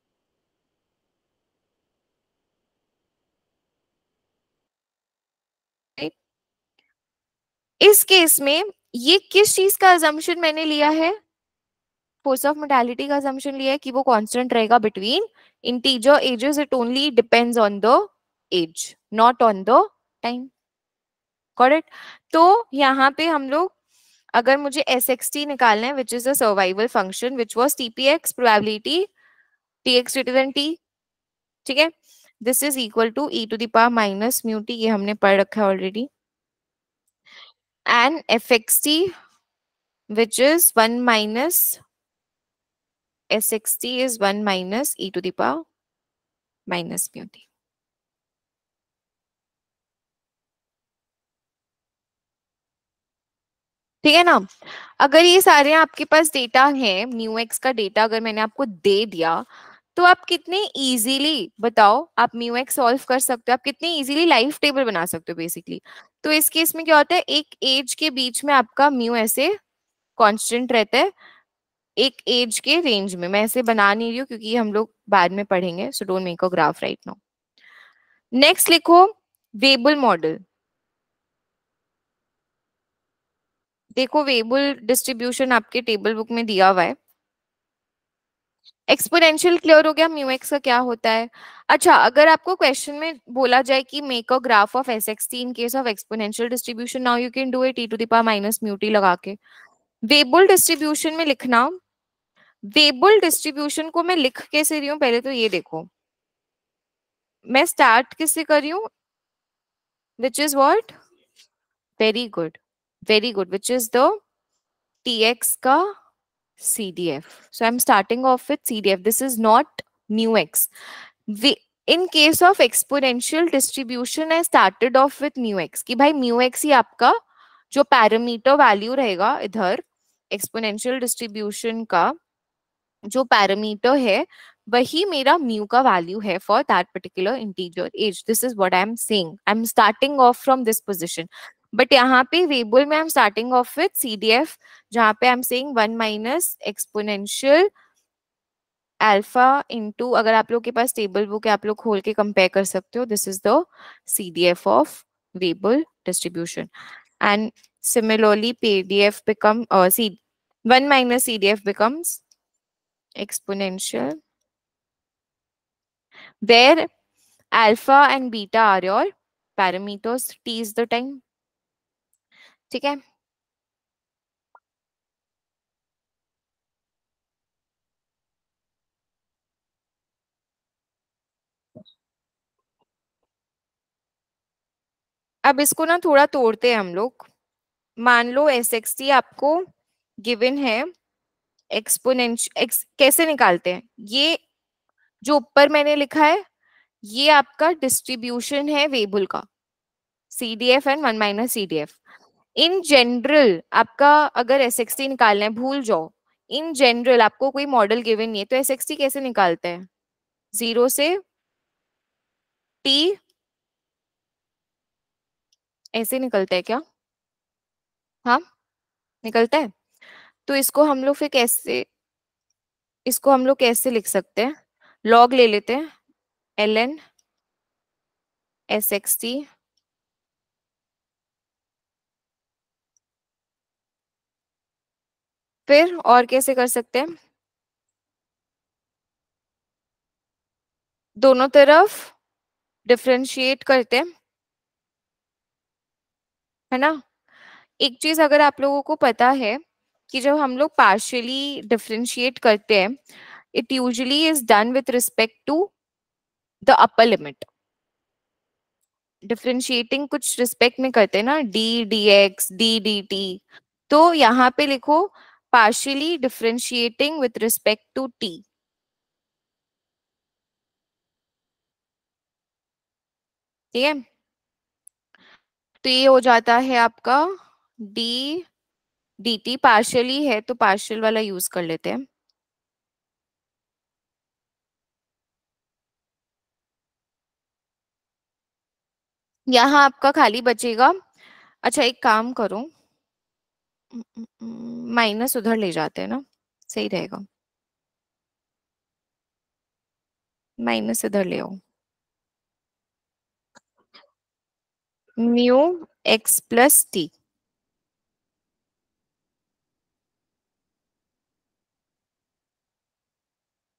इस केस में ये किस चीज का अजम्पशन मैंने लिया है? फोर्स ऑफ मोर्टेलिटी का अजम्पशन लिया है कि वो कांस्टेंट रहेगा between integer ages. It only depends on the age, not on the time. Correct. तो यहाँ पे हम लोग अगर मुझे एस एक्स टी निकालना है which is the survival function which was tpx probability T x greater than t, ठीक है, this is equal to e to the power minus mu t, ये हमने पढ़ रखा है already, and f x t which is one minus s x T is one minus e to the power minus mu t. ठीक है ना। अगर ये सारे आपके पास डेटा है, म्यू एक्स का डेटा अगर मैंने आपको दे दिया, तो आप कितने इजीली बताओ आप म्यू एक्स सॉल्व कर सकते हो, आप कितने इजीली लाइफ टेबल बना सकते हो बेसिकली। तो इस केस में क्या होता है, एक एज के बीच में आपका म्यू ऐसे कांस्टेंट रहता है, एक एज के रेंज में। मैं ऐसे बना नहीं रही हूँ क्योंकि हम लोग बाद में पढ़ेंगे, so don't make a graph right now. Next लिखो वेबल मॉडल। देखो वेबल डिस्ट्रीब्यूशन आपके टेबल बुक में दिया हुआ है। एक्सपोनेंशियल क्लियर हो गया, म्यू एक्स का क्या होता है। अच्छा, अगर आपको क्वेश्चन में बोला जाए कि make a graph of S x t in case of exponential distribution, now you can do it e to the power minus mu t लगा के। वेबल डिस्ट्रीब्यूशन में लिखना, वेबल डिस्ट्रीब्यूशन को मैं लिख कैसे रही हूँ पहले तो ये देखो, मैं स्टार्ट किससे कर रही हूँ, which is what, very good very good, which is the tx का C D F. So I'm starting off with C D F. This is not mu x. We, in case of exponential distribution, I started off with mu x कि भाई mu x ही आपका जो parameter value रहेगा इधर exponential distribution का जो parameter है वही मेरा म्यू का वैल्यू है for that particular integer age. This is what I am saying, I am starting off from this position. But यहाँ पे वेबल में I am starting off with C D F, जहाँ पे I am saying one minus exponential alpha into, अगर आप लोग के पास table book है आप लोग खोल के कंपेयर कर सकते हो, this is the C D F of Weibull distribution. And similarly P D F become uh, C one minus C D F becomes exponential where alpha and beta are your parameters, t is the time, ठीक है। अब इसको ना थोड़ा तोड़ते हैं हम लोग। मान लो एस एक्स टी आपको गिवन है, एक्सपोनेंशियल एक्स कैसे निकालते हैं, ये जो ऊपर मैंने लिखा है ये आपका डिस्ट्रीब्यूशन है वेबल का, C D F and one minus C D F. In general आपका अगर एस एक्स टी निकालना है भूल जाओ, इन जनरल आपको कोई मॉडल गिवन नहीं है तो एस एक्स टी कैसे निकालते हैं, जीरो से टी ऐसे निकलता है क्या, हाँ निकलता है। तो इसको हम लोग फिर कैसे, इसको हम लोग कैसे लिख सकते हैं, लॉग ले लेते हैं l n s x t फिर और कैसे कर सकते हैं, दोनों तरफ डिफरेंशिएट करते हैं, है ना। एक चीज अगर आप लोगों को पता है कि जब हम लोग पार्शियली डिफरेंशिएट करते हैं, it usually is done with respect to the upper limit. Differentiating कुछ रिस्पेक्ट में करते हैं ना, d D x d d t, तो यहाँ पे लिखो partially differentiating with respect to t, ठीक है। तो ये हो जाता है आपका डी डी टी, पार्शियली है तो पार्शियल वाला यूज कर लेते हैं। यहाँ आपका खाली बचेगा, अच्छा एक काम करो, माइनस उधर ले जाते हैं ना, सही रहेगा, माइनस इधर ले आओ, म्यू एक्स प्लस टी।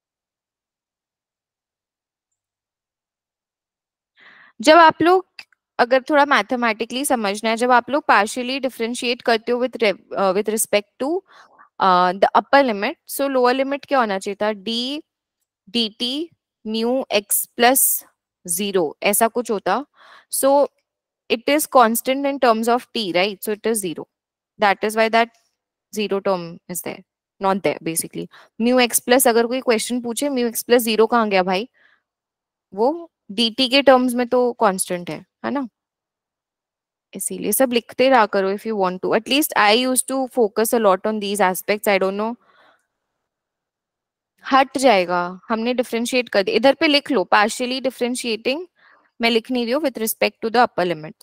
जब आप लोग अगर थोड़ा मैथमेटिकली समझना है, जब आप लोग पार्शियली डिफरेंशिएट करते हो with with respect to the upper limit, so lower limit क्या होना चाहिए था, d d t mu x plus zero, ऐसा कुछ होता. सो it is constant in terms of t, right? So it is zero. That is why that zero term is there, not there basically. Mu x plus, अगर कोई question पूछे mu x plus zero कहाँ गया भाई, वो dt के terms में तो कांस्टेंट है है ना. इसीलिए सब लिखते रहा करो if you want to. At least I used to focus a lot on these aspects. I don't know. हट जाएगा, हमने डिफरेंशिएट कर दिया. इधर पे लिख लो पार्शियली डिफरेंशिएटिंग, मैं लिख नहीं रही हूँ with respect to the upper limit.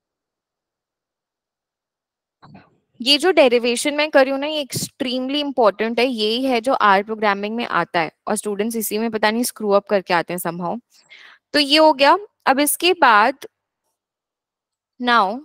ये जो डेरिवेशन मैं कर रही हूँ ना, ये एक्सट्रीमली इंपॉर्टेंट है. यही है जो आर प्रोग्रामिंग में आता है और स्टूडेंट्स इसी में पता नहीं स्क्रू अप करके आते हैं समहाउ. तो ये हो गया. अब इसके बाद now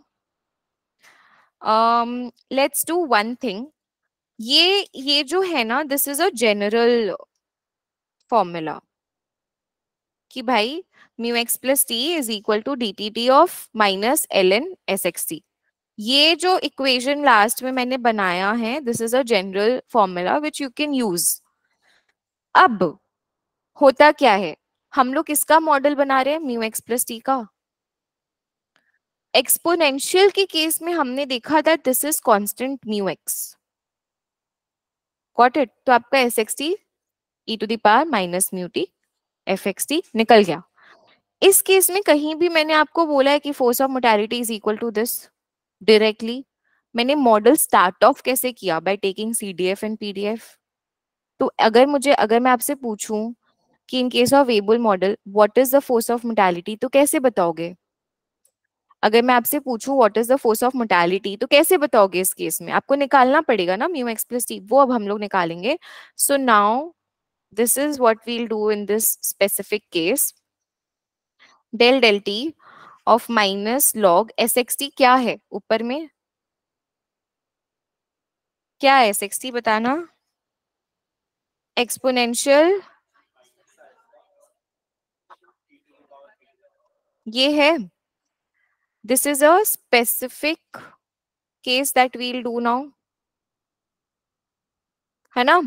let's do one thing. ये ये जो है ना, this is a general formula कि भाई mu x plus T is equal to d t t of minus l n s x t. ये जो इक्वेशन लास्ट में मैंने बनाया है, this is a general formula which you can use. अब होता क्या है, हम लोग किसका मॉडल बना रहे हैं, म्यू एक्स प्लस टी का. एक्सपोनेंशियल के केस में हमने देखा था this is constant mu x. Got it. तो आपका s x t e to the power minus mu t f x t निकल गया. इस केस में कहीं भी मैंने आपको बोला है कि force of mortality is equal to this directly. मैंने मॉडल स्टार्ट ऑफ कैसे किया, by taking C D F and P D F. तो अगर मुझे अगर मैं आपसे पूछूं कि in case of Weibull model what is the force of mortality, तो कैसे बताओगे. अगर मैं आपसे पूछूं what is the force of mortality, तो कैसे बताओगे. इस केस में आपको निकालना पड़ेगा ना म्यू एक्स प्लस टी, वो अब हम लोग निकालेंगे. So now this is what we'll do in this specific case. Del del t of minus log s x t क्या है ऊपर में, क्या है एस एक्स टी बताना. एक्सपोनेंशियल ये है. This is a specific case that we'll do now, है ना.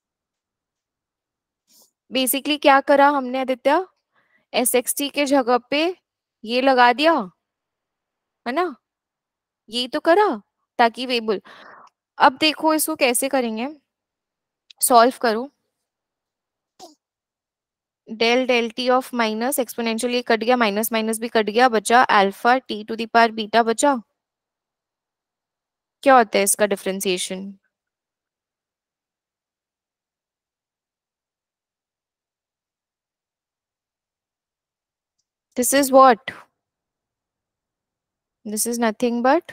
बेसिकली क्या करा हमने आदित्य, एस एक्स टी के जगह पे ये लगा दिया, है ना. यही तो करा ताकि वेबल. अब देखो इसको कैसे करेंगे, सॉल्व करो. Del del t of minus exponential ये कट गया, माइनस माइनस भी कट गया, बचा alpha t to the power beta बचा. क्या होता है इसका differentiation, this is what, this is nothing but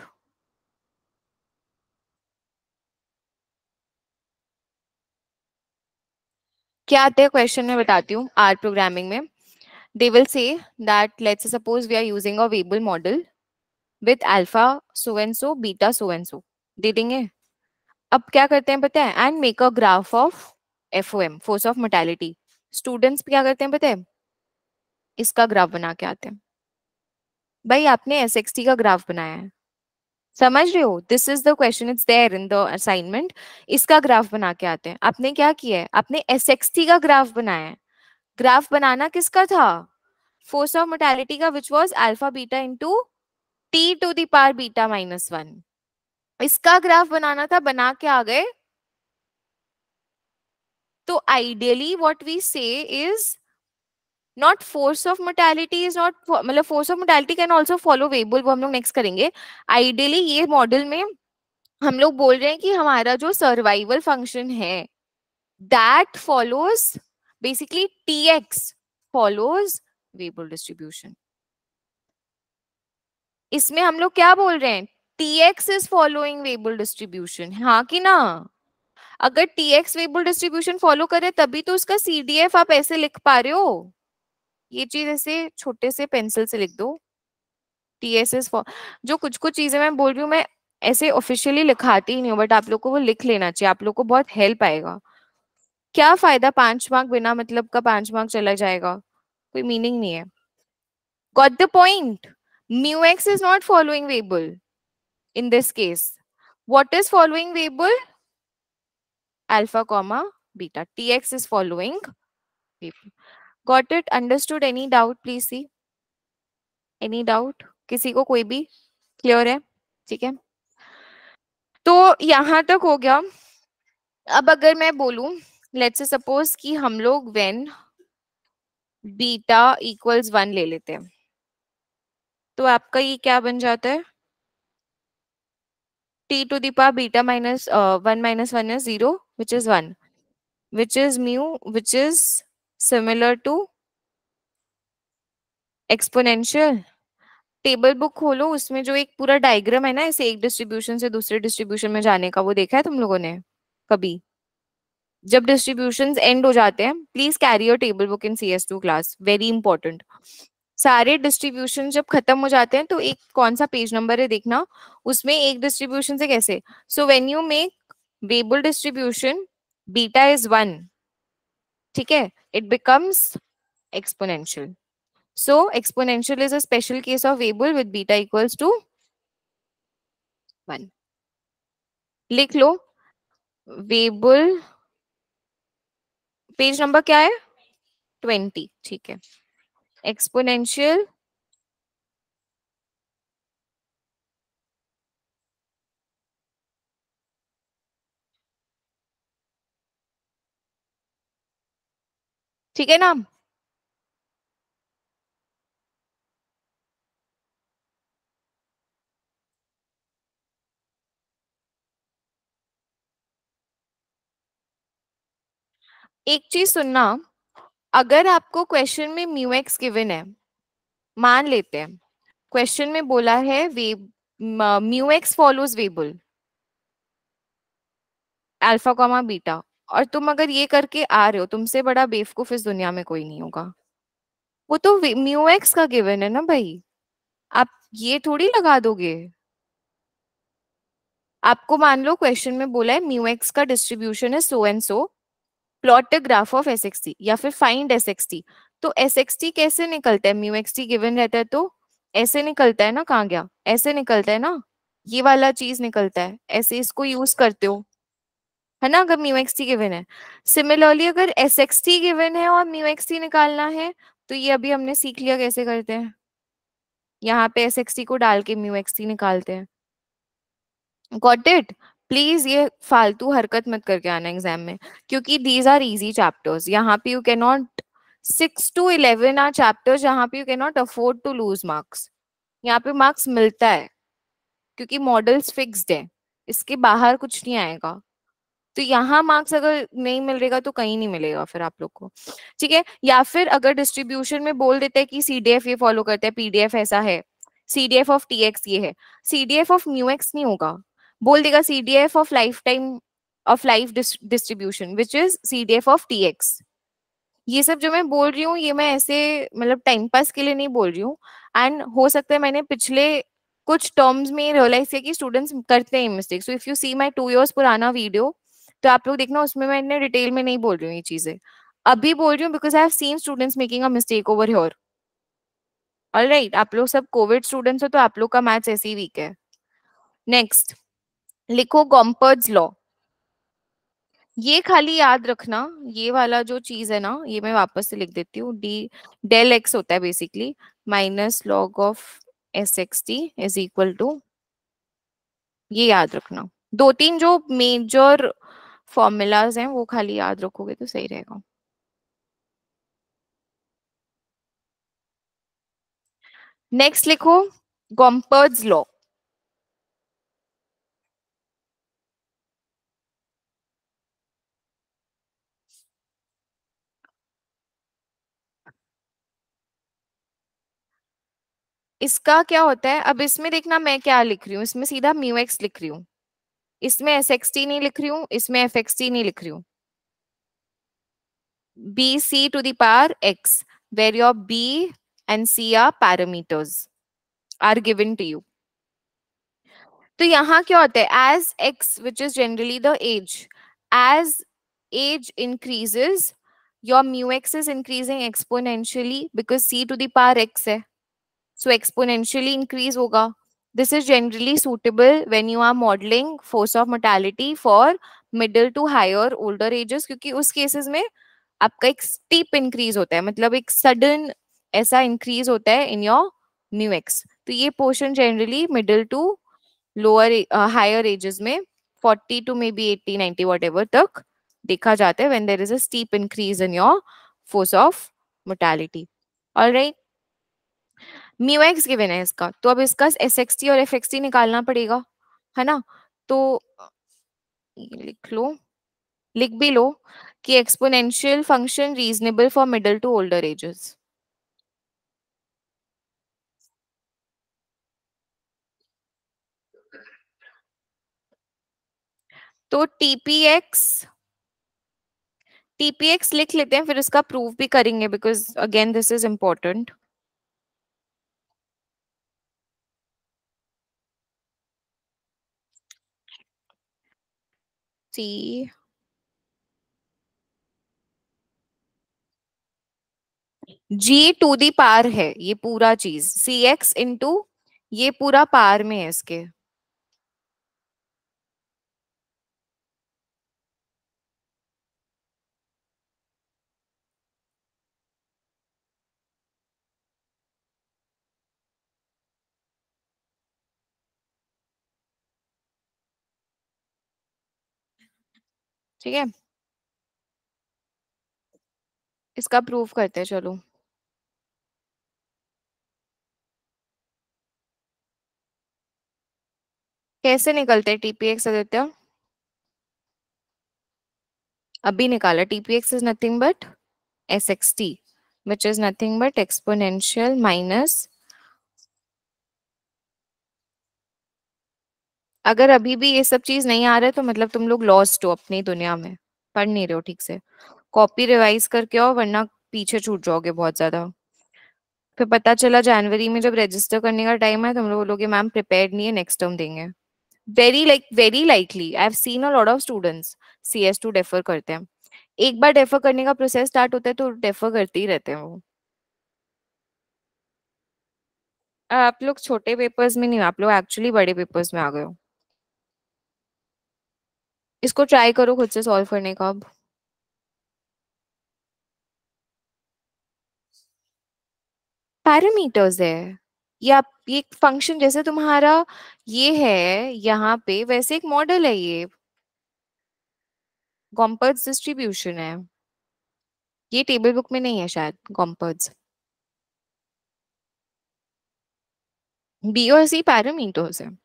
क्या आता है क्वेश्चन में बताती हूँ. आर प्रोग्रामिंग में they will say that let's say suppose we are using a Weibull model with alpha so and so beta so and so दे देंगे. अब क्या करते हैं पता है, and make a graph of f o m force of mortality. Students क्या करते हैं पता है, इसका ग्राफ बना के आते हैं. भाई आपने एस एक्स टी का ग्राफ बनाया है, समझ रहे हो, this is the question, it's there in the assignment. इसका ग्राफ बना के आते हैं. आपने क्या किया है, आपने एस एक्स टी का ग्राफ बनाया है. ग्राफ बनाना किसका था, फोर्स ऑफ मोटालिटी का, which was alpha beta into t to the power beta minus one. इसका ग्राफ बनाना था, बना के आ गए. तो ideally what we say is not force of mortality is not, मतलब force of mortality can also follow Weibull, वो हम लोग नेक्स्ट करेंगे. आइडियली ये मॉडल में हम लोग बोल रहे हैं कि हमारा जो सर्वाइवल फंक्शन है that follows basically T X follows Weibull distribution. इसमें हम लोग क्या बोल रहे हैं, T X is following Weibull distribution, हाँ कि ना. अगर टीएक्स वेबुल डिस्ट्रीब्यूशन फॉलो करे तभी तो उसका सीडीएफ आप ऐसे लिख पा रहे हो. ये चीज ऐसे छोटे से पेंसिल से लिख दो, टीएसएस फॉर. जो कुछ कुछ चीजें मैं बोल रही हूँ मैं ऐसे ऑफिशियली लिखाती ही नहीं हूँ, बट आप लोग को वो लिख लेना चाहिए, आप लोग को बहुत हेल्प आएगा. क्या फायदा पांच मार्क बिना मतलब का पांच मार्क चला जाएगा, कोई मीनिंग नहीं है. Got the point. mu x is not following Weibull in this case. What is following Weibull? Alpha comma beta. Tx is following Weibull. Got it? Understood? Any doubt? Please see. Any doubt? किसी को कोई भी clear है? ठीक है, तो यहां तक हो गया. अब अगर मैं बोलूं, लेट्स से सपोज कि हम लोग व्हेन बीटा इक्वल्स वन ले लेते हैं, तो आपका ये क्या बन जाता है? t to the power beta minus uh, one minus one is zero, which is one, which is mu, which is similar to exponential. Table book खोलो, उसमें जो एक पूरा डायग्राम है ना, ऐसे एक डिस्ट्रीब्यूशन से दूसरे डिस्ट्रीब्यूशन में जाने का, वो देखा है तुम लोगों ने कभी? जब डिस्ट्रीब्यूशंस एंड हो जाते हैं, please carry your table book in C S two class, very important. सारे डिस्ट्रीब्यूशन जब खत्म हो जाते हैं तो एक कौन सा पेज नंबर है देखना, उसमें एक डिस्ट्रीब्यूशन से कैसे. So when you make Weibull distribution, beta is one, ठीक है, it becomes exponential. So exponential is a special case of Weibull with beta equals to one. लिख लो Weibull, पेज नंबर क्या है? ट्वेंटी, ठीक है. एक्सपोनेंशियल ठीक है ना. एक चीज सुनना, अगर आपको क्वेश्चन में म्यू एक्स गिवन है, मान लेते हैं क्वेश्चन में बोला है वे mu X follows Weibull alpha comma beta, और तुम अगर ये करके आ रहे हो, तुमसे बड़ा बेवकूफ इस दुनिया में कोई नहीं होगा. वो तो म्यू एक्स का गिवन है ना भाई, आप ये थोड़ी लगा दोगे. आपको मान लो क्वेश्चन में बोला है म्यू एक्स का डिस्ट्रीब्यूशन है so and so, plot a graph of S x T या फिर फाइंड एस एक्स टी. तो एस एक्स टी कैसे निकलता है? म्यू एक्स टी गिवन रहता है तो ऐसे निकलता है ना. कहाँ गया? ऐसे निकलता है ना, ये वाला चीज निकलता है, ऐसे इसको यूज करते हो, है ना, अगर म्यू एक्स टी गिवन है. सिमिलरली अगर एस एक्स टी गिवन है और म्यू एक्स टी निकालना है, तो ये अभी हमने सीख लिया कैसे करते हैं. यहाँ पे एस एक्स टी को डाल के म्यू एक्स टी निकालते हैं. Got it? प्लीज ये फालतू हरकत मत करके आना एग्जाम में, क्योंकि दीज आर इजी चैप्टर्स. यहाँ पे you can not, six to eleven are chapters जहाँ पे you can not afford to lose marks. यहाँ पे मार्क्स मिलता है क्योंकि मॉडल्स फिक्स्ड है, इसके बाहर कुछ नहीं आएगा. तो यहाँ मार्क्स अगर नहीं मिलेगा तो कहीं नहीं मिलेगा फिर आप लोग को, ठीक है. या फिर अगर डिस्ट्रीब्यूशन में बोल देते हैं कि सीडीएफ ये फॉलो करते हैं, पीडीएफ ऐसा है, सीडीएफ ऑफ टीएक्स ये है, सीडीएफ ऑफ म्यू एक्स नहीं होगा, बोल देगा CDF of life time of life distribution which is CDF of T X. ये सब जो मैं बोल रही हूँ, ये मैं ऐसे मतलब टाइम पास के लिए नहीं बोल रही हूँ. एंड हो सकता है मैंने पिछले कुछ टर्म्स में रियलाइज किया कि स्टूडेंट्स करते हैं mistake. So if you see my two years पुराना वीडियो, तो आप लोग देखना, उसमें मैं इतने डिटेल में नहीं बोल रही हूँ ये चीजें, अभी बोल रही हूँ because I have seen students making a mistake over here. Alright, आप लोग सब कोविड स्टूडेंट्स हो तो आप लोग का मैथ्स ऐसे ही वीक है. नेक्स्ट लिखो गॉम्पर्ट्स लॉ. ये खाली याद रखना, ये वाला जो चीज है ना, ये मैं वापस से लिख देती हूँ. डी डेल एक्स होता है basically minus log of S x T is equal to, ये याद रखना. दो तीन जो मेजर फॉर्मूलाज हैं वो खाली याद रखोगे तो सही रहेगा. नेक्स्ट लिखो गॉम्पर्ट्स लॉ. इसका क्या होता है? अब इसमें देखना मैं क्या लिख रही हूँ, इसमें सीधा म्यू एक्स लिख रही हूँ, इसमें एस एक्स टी नहीं लिख रही हूँ, इसमें एफ एक्स टी नहीं लिख रही हूँ. B C to the power X, where your B and C are parameters are given to you. तो यहाँ क्या होता है? Age X which is generally the age, age age increases your mu X is increasing exponentially because C to the power X है. So exponentially increase होगा. This is generally suitable when you are modelling force of mortality for middle to higher older edges, क्योंकि उस cases में आपका एक steep increase होता है, मतलब एक सडन ऐसा इंक्रीज होता है इन योर म्यू एक्स. तो ये portion generally middle to lower higher ages में forty to maybe eighty ninety whatever तक देखा जाता है, when there is a steep increase in your force of mortality. Alright, mu X given है इसका, तो अब इसका एस एक्स टी और एफ एक्स टी निकालना पड़ेगा, है ना. तो ये लिख लो, लिख भी लो कि exponential function reasonable for middle to older ages. तो टीपीएक्स टीपीएक्स लिख लेते हैं, फिर इसका प्रूफ भी करेंगे, because again this is important. C G to the power है ये पूरा चीज, सी एक्स इंटू ये पूरा पार में है इसके. ठीक है, इसका प्रूफ करते हैं. चलो, कैसे निकलते हैं टीपीएक्स आदित्य? अभी निकाला. T P X is nothing but S x T, which is nothing but exponential minus. अगर अभी भी ये सब चीज नहीं आ रहा है तो मतलब तुम लोग लॉस्ट हो अपनी दुनिया में, पढ़ नहीं रहे हो ठीक से. कॉपी रिवाइज करके आओ, वरना पीछे छूट जाओगे बहुत ज्यादा. फिर पता चला जनवरी में जब रजिस्टर करने का टाइम है, तुम लोग बोलोगे मैम प्रिपेयर्ड नहीं है, नेक्स्ट टर्म देंगे. Very like very likely I have seen a lot of students C S two defer करते हैं. एक बार डेफर करने का प्रोसेस स्टार्ट होता है तो डेफर करते ही रहते हैं वो. आप लोग छोटे पेपर्स में नहीं हो, आप लोग एक्चुअली बड़े पेपर्स में आ गए हो. इसको ट्राई करो खुद से सॉल्व करने का. अब पैरामीटर्स है, ये आप ये फंक्शन जैसे तुम्हारा ये है यहाँ पे, वैसे एक मॉडल है ये, गॉम्पर्ट्स डिस्ट्रीब्यूशन है. ये टेबल बुक में नहीं है शायद गॉम्पर्ट्स. बी और सी पैरामीटर्स है.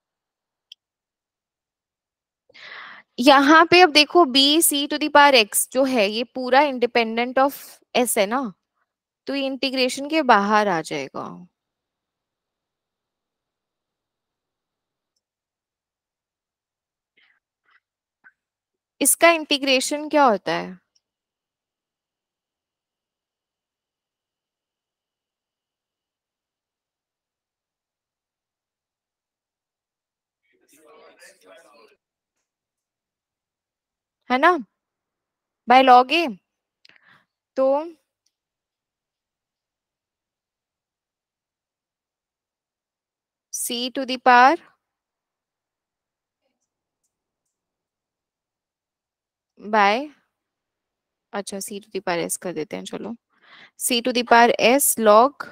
यहाँ पे अब देखो B C to the power X जो है ये पूरा इंडिपेंडेंट ऑफ एस है ना, तो ये इंटीग्रेशन के बाहर आ जाएगा. इसका इंटीग्रेशन क्या होता है? है ना, बाय लॉग ए. तो C to the power by, अच्छा C to the power S कर देते हैं. चलो, C to the power S log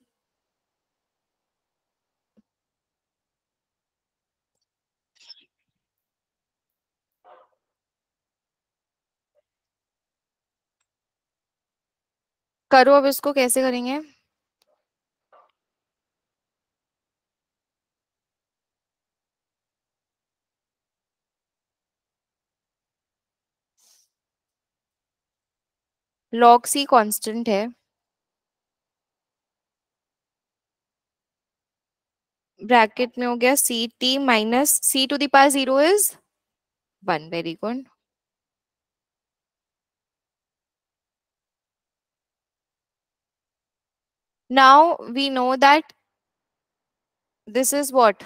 करो. अब इसको कैसे करेंगे? लॉग सी कांस्टेंट है, ब्रैकेट में हो गया C T minus C to the power zero is one. Very good. Now we know that this is what.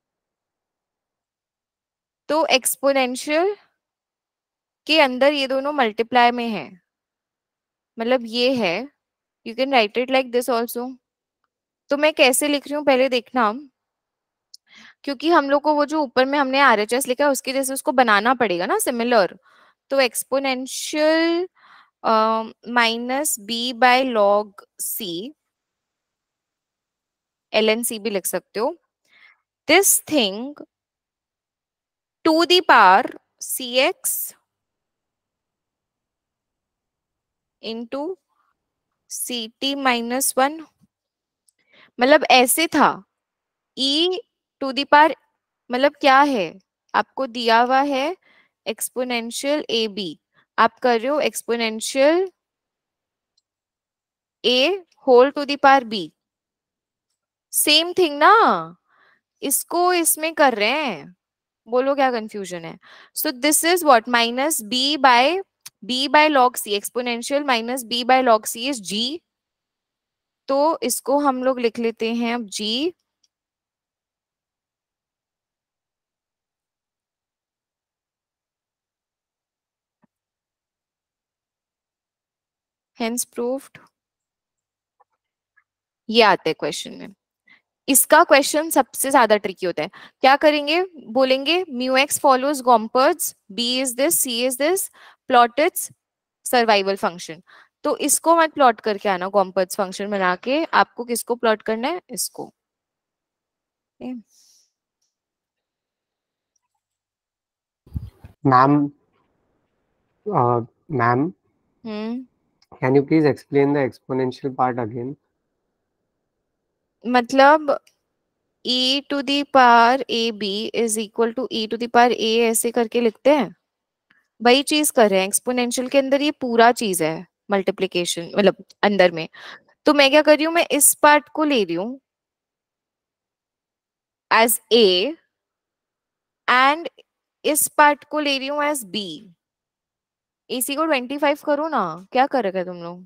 तो एक्सपोनेंशियल के अंदर ये दोनों मल्टीप्लाई में है, मतलब ये है, you can write it like this also. तो मैं कैसे लिख रही हूँ पहले देखना, क्योंकि हम लोग को वो जो ऊपर में हमने आरएचएस लिखा है उसके जैसे उसको बनाना पड़ेगा ना सिमिलर। तो exponential minus B by log C, L N C भी लिख सकते हो, this thing to the power C X into C T minus one. मतलब ऐसे था, ई टू द पावर, मतलब क्या है, आपको दिया हुआ है एक्सपोनेंशियल ए बी, आप कर रहे हो exponential A whole to the power B, same thing ना, इसको इसमें कर रहे हैं, बोलो क्या कंफ्यूजन है। So this is what minus B by B by log C, exponential minus B by log C is G, तो इसको हम लोग लिख लेते हैं अब जी, हेंस प्रूव्ड। ये आता है क्वेश्चन में, इसका क्वेश्चन सबसे ज्यादा ट्रिकी होता है। क्या करेंगे, बोलेंगे mu X follows Gompertz, B is this, C is this, plot its survival function. तो इसको मत प्लॉट करके आना गॉम्पर्ट्स फंक्शन बना के, आपको किसको प्लॉट करना है, इसको। Ma'am, ma'am, hmm can you please explain the exponential part again? मतलब e to the power A B is equal to e to the power a ऐसे करके लिखते हैं, वही चीज कर रहे हैं एक्सपोनेंशियल के अंदर, ये पूरा चीज है मल्टीप्लीकेशन मतलब अंदर में। तो मैं क्या कर रही हूँ, मैं इस पार्ट को ले रही हूँ एज ए एंड इस पार्ट को ले रही हूँ एज बी। इसी को ट्वेंटी फाइव करो ना, क्या कर रखे तुम लोग,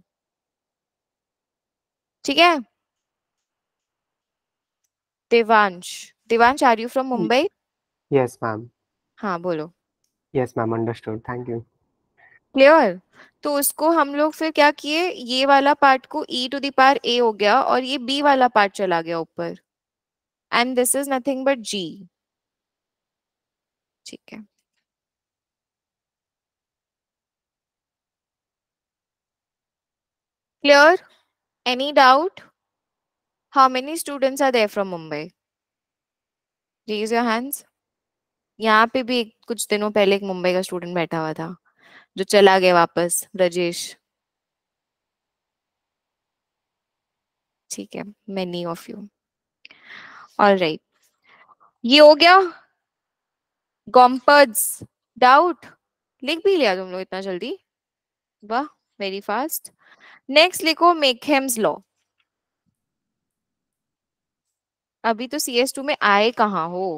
ठीक है। Devansh, Devansh are you from Y- Mumbai? Yes, ma'am. हाँ बोलो। Yes, ma'am. Understood. Thank you. Clear. तो उसको हम लोग फिर क्या किए, ये वाला पार्ट को e to the power a हो गया और ये b वाला पार्ट चला गया ऊपर, and this is nothing but g, ठीक है। Clear, any doubt? How many students are there from Mumbai, raise your hands. यहाँ पे भी एक, कुछ दिनों पहले एक मुंबई का स्टूडेंट बैठा हुआ था जो चला गया वापस, ब्रजेश, ठीक है, मेनी ऑफ यू। ऑलराइट, ये हो गया गॉम्पर्ट्स। डाउट, लिख भी लिया तुम लोग इतना जल्दी, वाह, वेरी फास्ट। नेक्स्ट लिखो मेकहेम्स लॉ। अभी तो सी एस टू में आए कहाँ हो,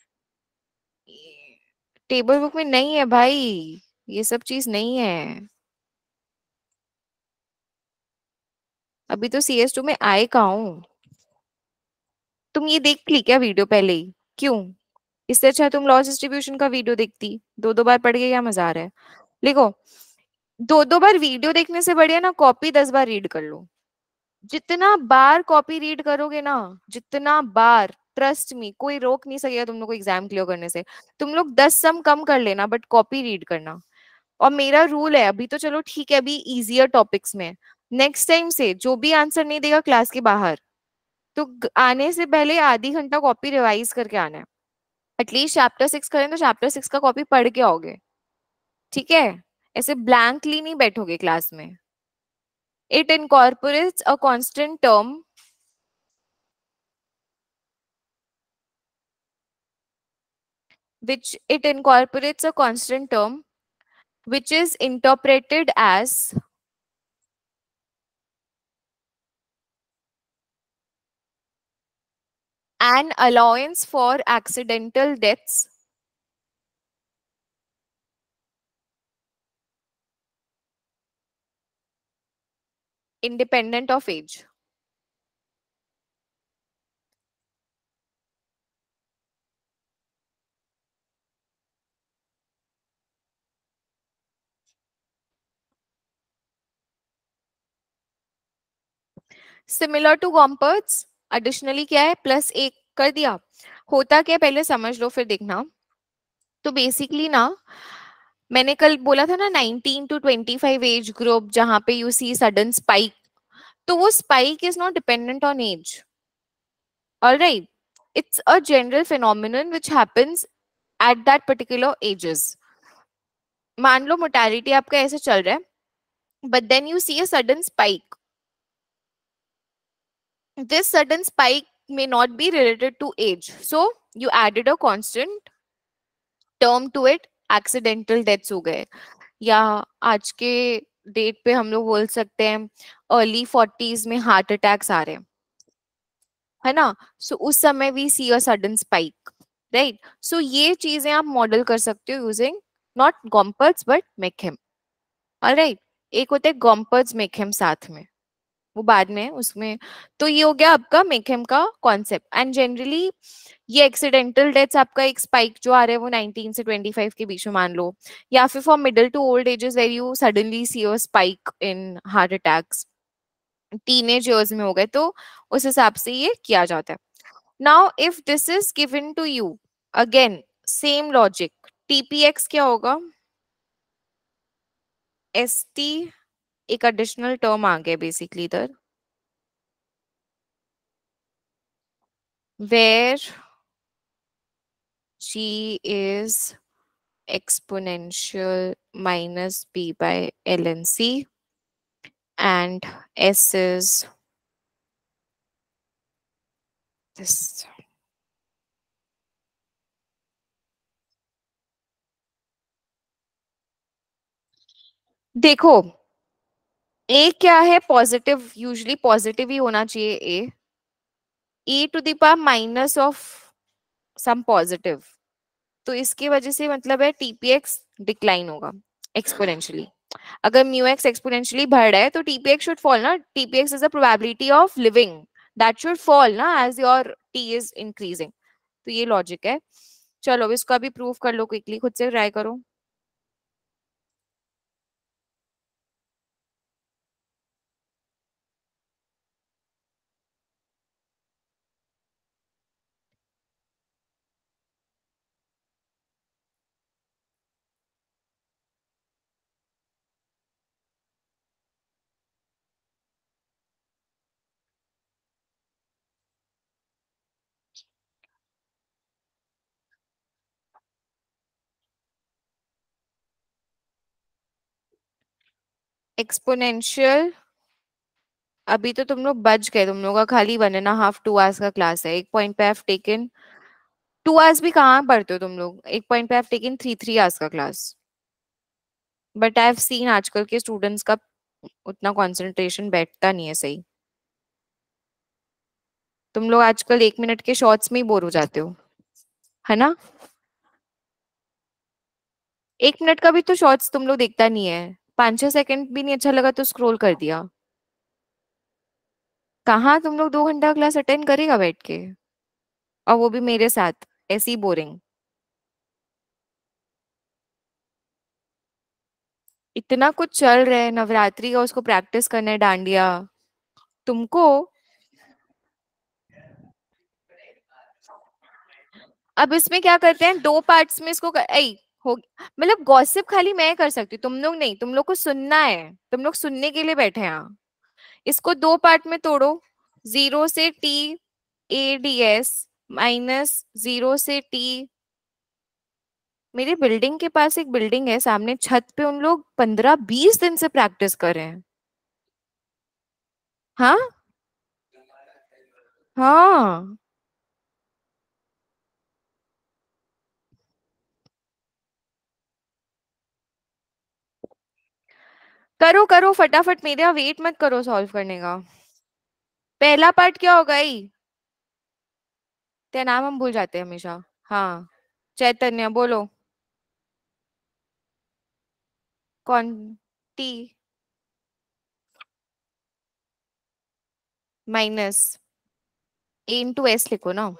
टेबल बुक में नहीं है भाई, ये सब चीज नहीं है, अभी तो सी एस टू में आए कहाँ हो। तुम ये देख ली क्या वीडियो पहले ही, क्यों, इससे अच्छा तुम लॉस डिस्ट्रीब्यूशन का वीडियो देखती, दो दो बार पढ़ के क्या मजा आ रहा है। लिखो, दो दो बार वीडियो देखने से बढ़िया ना कॉपी दस बार रीड कर लो। जितना बार कॉपी रीड करोगे ना, जितना बार, ट्रस्ट मी, कोई रोक नहीं सकेगा तुम लोग को एग्जाम क्लियर करने से। तुम लोग दस सम कम कर लेना बट कॉपी रीड करना। और मेरा रूल है, अभी तो चलो ठीक है, अभी इजियर टॉपिक्स में, नेक्स्ट टाइम से जो भी आंसर नहीं देगा क्लास के बाहर, तो आने से पहले आधी घंटा कॉपी रिवाइज करके आना है। एटलीस्ट चैप्टर सिक्स करें तो चैप्टर सिक्स का कॉपी पढ़ के आओगे, ठीक है, ऐसे ब्लैंकली नहीं बैठोगे क्लास में। It incorporates a constant term which it incorporates a constant term which is interpreted as an allowance for accidental deaths independent of age. Similar to Gompertz, additionally क्या है, प्लस एक कर दिया। होता क्या है पहले समझ लो फिर देखना। तो बेसिकली ना, मैंने कल बोला था ना nineteen to twenty five age group जहां पे यू सी सडन स्पाइक, तो वो spike is not dependent on age, alright, it's a general phenomenon which happens at that particular ages. मान लो मोर्टेलिटी आपका ऐसे चल रहा है, but then you see a sudden spike. This sudden spike may not be related to age, so you added a constant term to it, accidental deaths हो गए, या आज के डेट पे हम लोग बोल सकते हैं अर्ली फोर्टीज में हार्ट अटैक्स आ रहे हैं, है ना। सो so, उस समय we see a sudden spike, right. So ये चीजें आप मॉडल कर सकते हो using not Gompertz but Makeham, alright. एक होते हैं गॉम्पर्ट्स मेकहेम साथ में, वो बाद में उसमें। तो ये हो गया आपका मेकहेम का कॉन्सेप्ट। एंड जनरली ये एक्सीडेंटल डेथ्स आपका एक स्पाइक जो आ रहा है वो नाइनटीन से ट्वेंटी फाइव के बीच में मान लो, या फिर for middle to old ages where you suddenly see a spike in heart attacks, teenage years में हो गए, तो उस हिसाब से ये किया जाता है। Now if this is given to you, again same logic, T P X क्या होगा, एसटी एक एडिशनल टर्म आ गया बेसिकली इधर, where g is exponential minus b by ln c and s is this. देखो a क्या है, पॉजिटिव, यूजुअली पॉजिटिव ही होना चाहिए a, e to the power minus of some positive, तो इसकी वजह से मतलब है टीपीएक्स डिक्लाइन होगा एक्सपोनेंशियली। अगर म्यू एक्स एक्सपोनेंशियली बढ़ रहा है तो टीपीएक्स शुड फॉल ना, T P X is the probability of living, that should fall ना as your T is increasing. तो ये लॉजिक है। चलो इसका भी प्रूव कर लो क्विकली, खुद से ट्राई करो। एक्सपोनेंशियल, अभी तो तुम लोग बच गए, तुम लोग का खाली one and half two hours का क्लास है। एक पॉइंट पे हैव टेकन टू आवर्स भी कहाँ पढ़ते हो तुम लोग, एक पॉइंट पे have taken three three hours का class. But I have seen आजकल के स्टूडेंट्स का उतना कंसंट्रेशन बैठता नहीं है सही। तुम लोग आजकल एक मिनट के शॉर्ट्स में ही बोर हो जाते हो, है ना। एक मिनट का भी तो शॉर्ट्स तुम लोग देखता नहीं है, पांच छह सेकंड भी नहीं अच्छा लगा तो स्क्रॉल कर दिया। कहाँ तुम लोग दो घंटा क्लास अटेंड करेगा बैठ के, और वो भी मेरे साथ ऐसी बोरिंग। इतना कुछ चल रहा है, नवरात्रि का उसको प्रैक्टिस करना है, डांडिया तुमको। अब इसमें क्या करते हैं, दो पार्ट्स में इसको कर, ऐ, हो, मतलब गॉसिप खाली मैं कर सकती हूँ, तुम लोग नहीं, तुम लोग को सुनना है, तुम लोग सुनने के लिए बैठे हैं यहाँ। इसको दो पार्ट में तोड़ो, जीरो से T A D S minus zero से टी। मेरी बिल्डिंग के पास एक बिल्डिंग है सामने छत पे, उन लोग पंद्रह बीस दिन से प्रैक्टिस कर रहे हैं। हाँ हाँ, करो करो फटाफट, मेरा वेट मत करो सॉल्व करने का। पहला पार्ट क्या होगा ही, तेरा नाम हम भूल जाते हैं हमेशा। हाँ, चैतन्य बोलो। कौन, T minus A into S लिखो ना।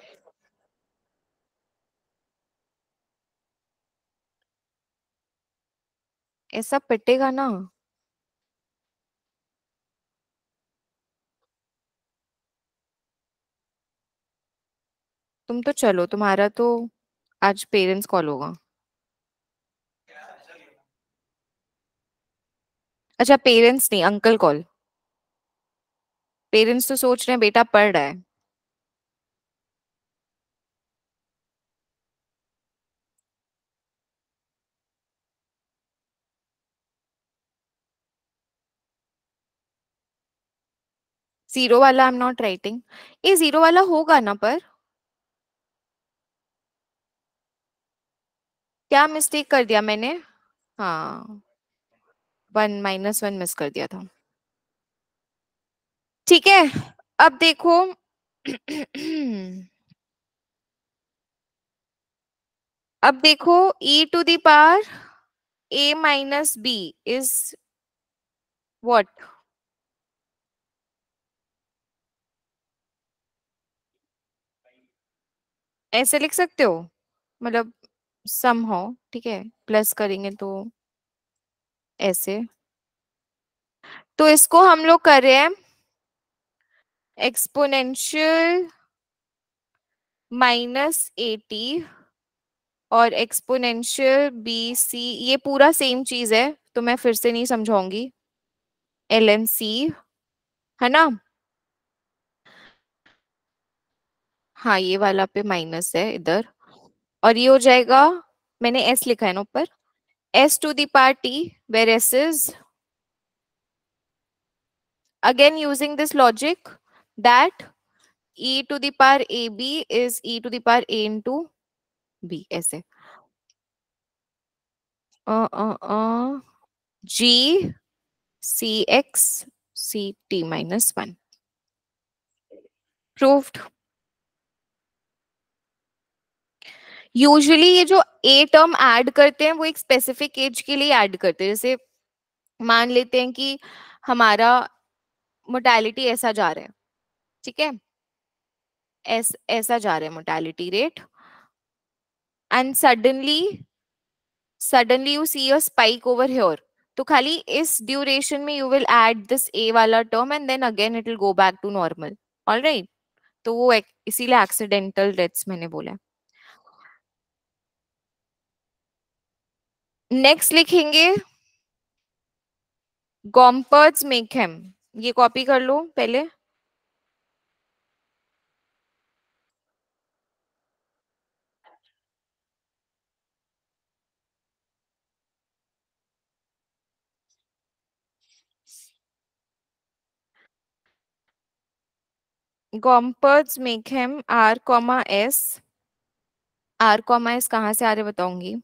ऐसा पिटेगा ना। तुम तो चलो, तुम्हारा तो आज पेरेंट्स कॉल होगा। अच्छा पेरेंट्स नहीं, अंकल कॉल। पेरेंट्स तो सोच रहे हैं बेटा पढ़ रहा है। जीरो वाला आई एम नॉट राइटिंग। ये जीरो वाला होगा ना, पर क्या मिस्टेक कर दिया मैंने? हाँ, वन माइनस वन मिस कर दिया था। ठीक है, अब देखो अब देखो e to the power a minus b is what? ऐसे लिख सकते हो, मतलब सम हो, ठीक है, प्लस करेंगे तो ऐसे। तो इसको हम लोग कर रहे हैं एक्सपोनेंशियल माइनस एटी और एक्सपोनेंशियल बी सी। ये पूरा सेम चीज है तो मैं फिर से नहीं समझाऊंगी। एल एन सी है ना? हाँ, ये वाला पे माइनस है इधर, और ये हो जाएगा, मैंने एस लिखा है ना ऊपर, S to the power T, where S is again using this logic that e to the power ab is e to the power a into b, ऐसे अ अ अ g c x c t minus one proved। Usually ये जो a term add करते हैं वो एक स्पेसिफिक एज के लिए ऐड करते हैं। जैसे मान लेते हैं कि हमारा मोर्टेलिटी ऐसा जा रहा है, ठीक है, ऐस, ऐसा जा रहा है mortality rate, and suddenly suddenly you see a spike over here, तो खाली इस ड्यूरेशन में you will add this A वाला term and then again it will go back to normal. Alright, तो वो एक, इसीलिए एक्सीडेंटल डेथ्स मैंने बोला। नेक्स्ट लिखेंगे गॉम्पर्ट्स मेकहेम, ये कॉपी कर लो पहले। Gompertz Makeham R comma S, R comma S कहाँ से आ रहे बताऊंगी।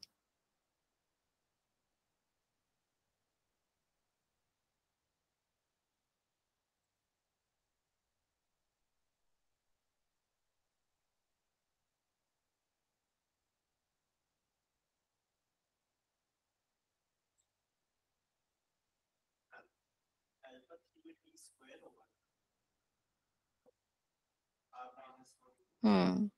हम्म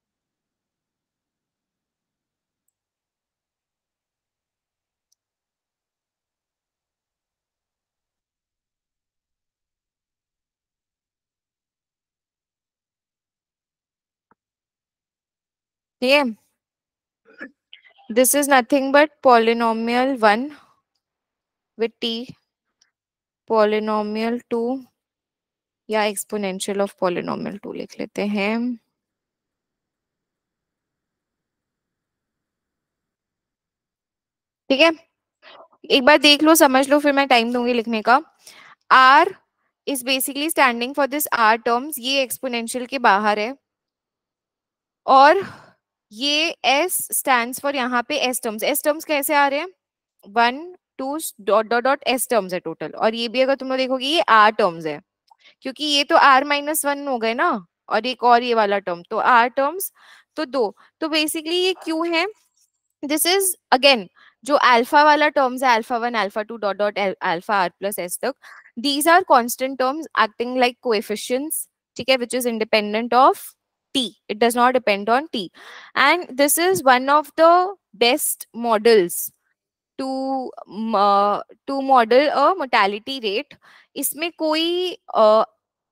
ठीक है, this is nothing but polynomial one with T, polynomial two या एक्सपोनेंशियल ऑफ पॉलिनोमियल टू लिख लेते हैं। ठीक है, एक बार देख लो, समझ लो, फिर मैं टाइम दूंगी लिखने का। R is basically standing for this R terms, ये एक्सपोनेंशियल के बाहर है, और ये एस स्टैंड्स फॉर यहाँ पे एस टर्म्स। एस टर्म्स कैसे आ रहे हैं? One two dot dot dot S terms है टोटल, और ये भी अगर तुम लोग देखोगे ये आर टर्म्स है, क्योंकि ये तो आर माइनस वन हो गए ना, और एक और ये वाला टर्म, तो आर टर्म्स तो दो। तो बेसिकली ये क्यों है? दिस इज अगेन जो अल्फा वाला टर्म्स है, alpha one alpha two dot dot alpha R plus S तक, these are constant terms acting like coefficients, ठीक है, which is independent of t, it does not depend on t, and this is one of the best models to uh, to model a mortality rate। इसमें कोई uh,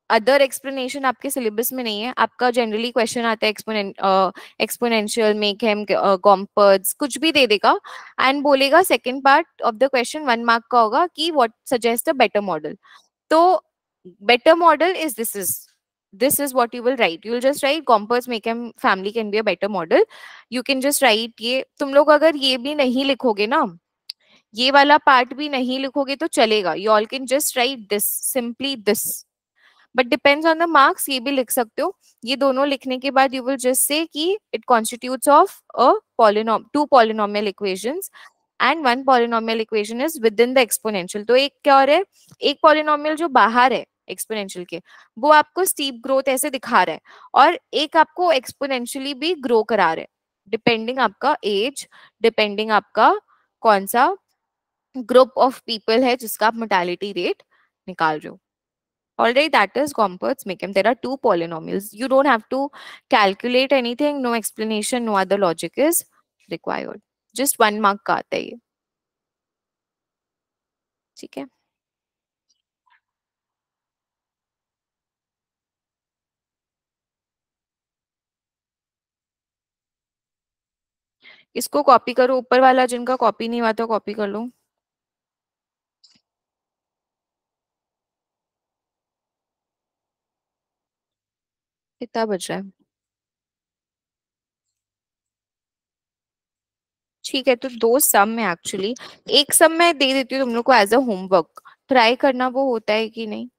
other explanation आपके syllabus में नहीं है, आपका generally question आता है exponent exponential, मेकहेम, कॉम्पर्स, कुछ भी दे देगा एंड बोलेगा second part of the question one mark का होगा कि what suggest a better model. तो better model is this is this is what you will write. You will just write Compers Maychem family can be a better model. You can just write ये. तुम लोग अगर ये भी नहीं लिखोगे ना, ये वाला पार्ट भी नहीं लिखोगे तो चलेगा. You all can just write this, simply this. But depends on the marks, ये भी लिख सकते हो. ये दोनों लिखने के बाद you will just say कि it constitutes of a polynom two polynomial equations and one polynomial equation is within the exponential. तो एक क्या हो रहा है, एक polynomial जो बाहर है एक्सपोनेंशियल के, वो आपको स्टीप ग्रोथ ऐसे दिखा रहा है, और एक आपको एक्सपोनेंशियली भी ग्रो करा रहा है, डिपेंडिंग आपका एज, डिपेंडिंग आपका कौन सा ग्रुप ऑफ पीपल है जिसका आप मोर्टेलिटी रेट निकाल रहे हो. Already that is Compers Maychem. There are two polynomials. You don't have to calculate anything. No explanation, no other logic is required. Just one mark का आता है ये. ठीक है. इसको कॉपी करो, ऊपर वाला जिनका कॉपी नहीं हुआ तो कॉपी कर लो. कितना बच रहा है? ठीक है, तो दो सम है एक्चुअली. एक सम मैं दे देती हूँ तुम लोग को एज अ होमवर्क, ट्राई करना वो होता है कि नहीं.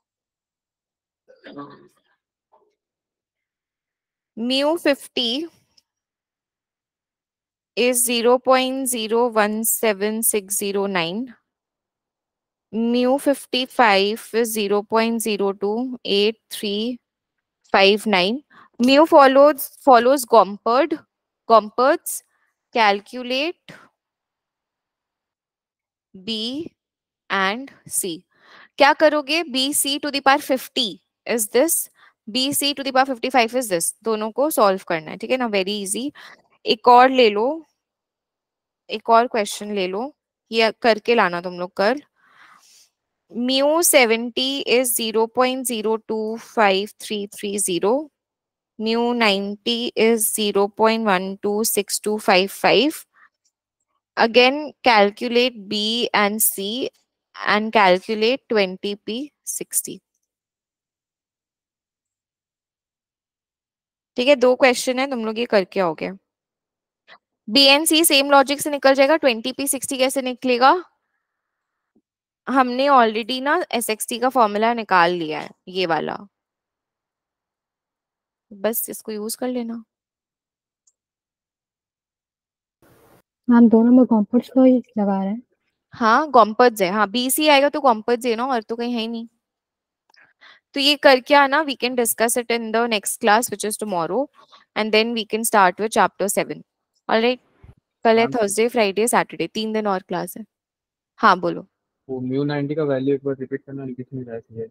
Mu fifty is zero point zero one seven six zero nine. Mu fifty-five is zero point zero two eight three five nine. Mu follows follows Gompard. Gompert's calculate B and C. क्या करोगे? B C to the power fifty is this. B C to the power fifty-five is this. दोनों को solve करना है, ठीक है ना. Very easy. एक और ले लो, एक और क्वेश्चन ले लो, ये करके लाना तुम लोग कर. Mu seventy is zero point zero two five three three zero. Mu ninety is zero point one two six two five five. Again, calculate B and C and calculate twenty P sixty. ठीक है, दो question है, तुम लोग ये करके आओगे. B and C same logic से निकल जाएगा. ट्वेंटी पी सिक्सटी कैसे निकलेगा? हमने ऑलरेडी ना एस एक्स टी का फॉर्मूला निकाल लिया है, ये वाला, बस इसको यूज कर लेना. मैम दोनों में कॉम्पर्स को ही लगा रहे हैं. हाँ कॉम्पर्स है. हाँ बीसी आएगा तो कॉम्पर्स है ना, और तो कहीं है ही नहीं. तो ये करके आना. We can discuss it in the next class which is tomorrow, and then we can start with chapter seven. Alright. कल है थर्सडे, फ्राइडे, सैटरडे, तीन दिन और क्लास है. हाँ बोलो. वो म्यू नाइंटी का वैल्यू एक बार रिपीट करना, लिख नहीं रहा है.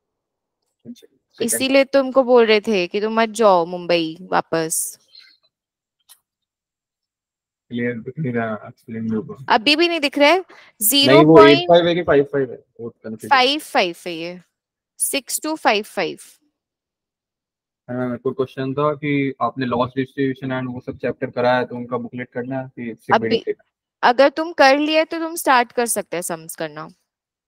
इसीलिए तुमको बोल रहे थे कि तुम मत जाओ मुंबई वापस. क्लियर दिख नहीं रहा. एक्सप्लेन दो. अभी भी नहीं दिख रहा है. जीरो नहीं वो पॉइंट एट फाइव है कि फाइव फाइव है? वो कंफ्यूजन. फाइव फाइव है ये. Six two five five. मेरे को क्वेश्चन था कि आपने लॉस डिस्ट्रीब्यूशन एंड वो सब चैप्टर कराया है, तो उनका बुकलेट करना है कि सिर्फ अभी बेनिफिट? अगर तुम कर लिए तो तुम स्टार्ट कर सकते हैं सम्स करना.